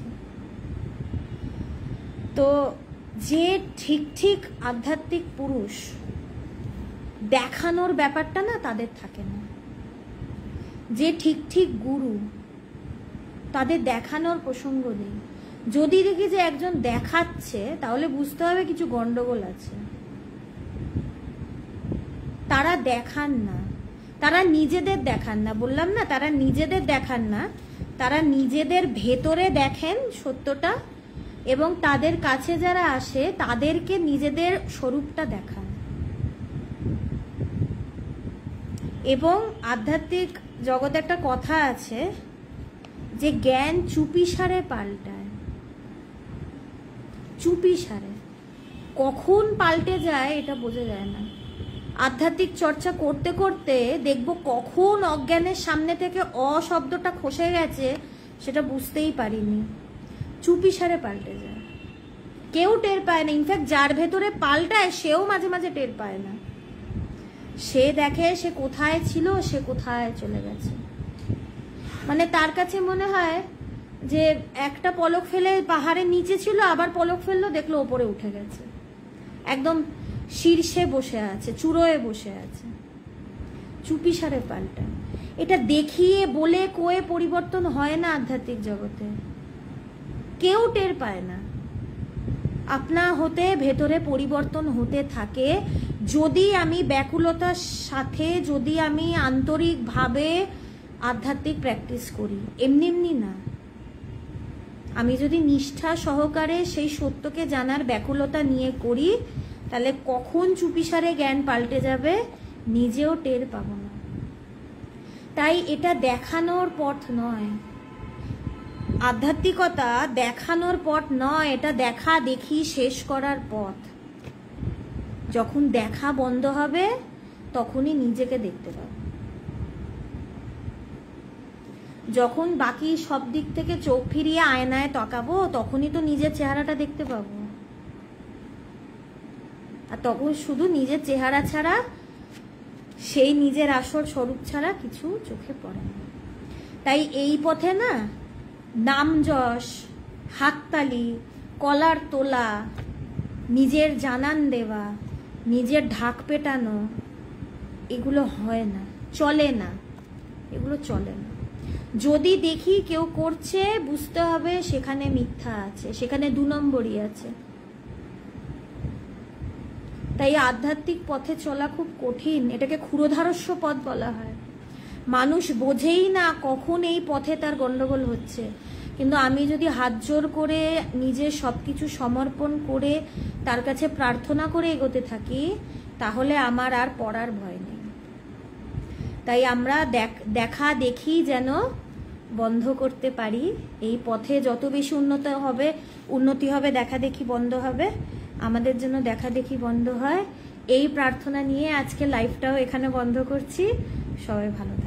তো যে ঠিক ঠিক আধ্যাত্মিক পুরুষ, দেখানোর ব্যাপারটা না তাদের থাকে না। যে ঠিক ঠিক গুরু, তাদের দেখানোর প্রসঙ্গ নেই। যদি দেখি যে একজন দেখাচ্ছে, তাহলে বুঝতে হবে কিছু গন্ডগোল আছে। তারা দেখান না, তারা নিজেদের দেখান না, বললাম না তারা নিজেদের দেখান না, তারা নিজেদের ভেতরে দেখেন সত্যটা, এবং তাদের কাছে যারা আসে তাদেরকে নিজেদের স্বরূপটা দেখান। এবং আধ্যাত্মিক জগতে একটা কথা আছে যে জ্ঞান চুপিসারে পাল্টায়। চুপিসারে কখন পাল্টে যায় এটা বোঝা যায় না। আধ্যাত্মিক চর্চা করতে করতে দেখবো কখন অজ্ঞানের সামনে থেকে অ শব্দটা খসে গেছে সেটা বুঝতেই পারিনি। চুপিসারে পাল্টে যায়, কেউ টের পায় না। ইনফ্যাক্ট যার ভেতরে পাল্টায় সেও মাঝে মাঝে টের পায় না। সে দেখে সে কোথায় ছিল, সে কোথায় চলে গেছে। মানে তার কাছে মনে হয় যে একটা পলক ফেলে পাহাড়ের নিচে ছিল, আবার পলক ফেললো দেখলো ওপরে উঠে গেছে, একদম শীর্ষে বসে আছে, চূড়োয় বসে আছে। চুপিসারে পাল্টায়। এটা দেখিয়ে বলে কয়ে পরিবর্তন হয় না আধ্যাত্মিক জগতে, কেউ টের পায় না। আপনা হতে ভেতরে পরিবর্তন হতে থাকে যদি আমি ব্যাকুলতার সাথে, যদি আমি আন্তরিকভাবে আধ্যাত্মিক প্র্যাকটিস করি। এমনি এমনি না। আমি যদি নিষ্ঠা সহকারে সেই সত্যকে জানার ব্যাকুলতা নিয়ে করি, তাহলে কখন চুপিসারে জ্ঞান পাল্টে যাবে নিজেও টের পাবো না। তাই এটা দেখানোর পথ নয়, আধ্যাত্মিকতা দেখানোর পথ নয়, এটা দেখা দেখি শেষ করার পথ। যখন দেখা বন্ধ হবে তখনই নিজেকে দেখতে পাবো। যখন বাকি সব দিক থেকে চোখ ফিরিয়ে আয়নায় তাকাবো তখনই তো নিজের চেহারাটা দেখতে পাবো। আর তখন শুধু নিজের চেহারা ছাড়া, সেই নিজের আসল স্বরূপ ছাড়া কিছু চোখে পড়ে না। তাই এই পথে না নাম যশ, হাততালি, কলার তোলা, নিজের জানান দেওয়া, নিজের ঢাক পেটানো, এগুলো হয় না, চলে না, এগুলো চলে না। যদি দেখি কেউ করছে, বুঝতে হবে সেখানে মিথ্যা আছে, সেখানে দু নম্বরই আছে। তাই আধ্যাত্মিক পথে চলা খুব কঠিন, এটাকে ক্ষুরোধারস্য পথ বলা হয়। মানুষ বোঝেই না কখন এই পথে তার গন্ডগোল হচ্ছে। কিন্তু আমি যদি হাত জোর করে নিজের সব কিছু সমর্পণ করে তার কাছে প্রার্থনা করে এগোতে থাকি, তাহলে আমার আর পড়ার ভয় নেই। তাই আমরা দেখা দেখি যেন বন্ধ করতে পারি। এই পথে যত বেশি উন্নত হবে উন্নতি হবে, দেখা দেখি বন্ধ হবে, আমাদের জন্য দেখা দেখি বন্ধ হয়। এই প্রার্থনা নিয়ে আজকে লাইভটাও এখানে বন্ধ করছি। সবাই ভালো থাকবে।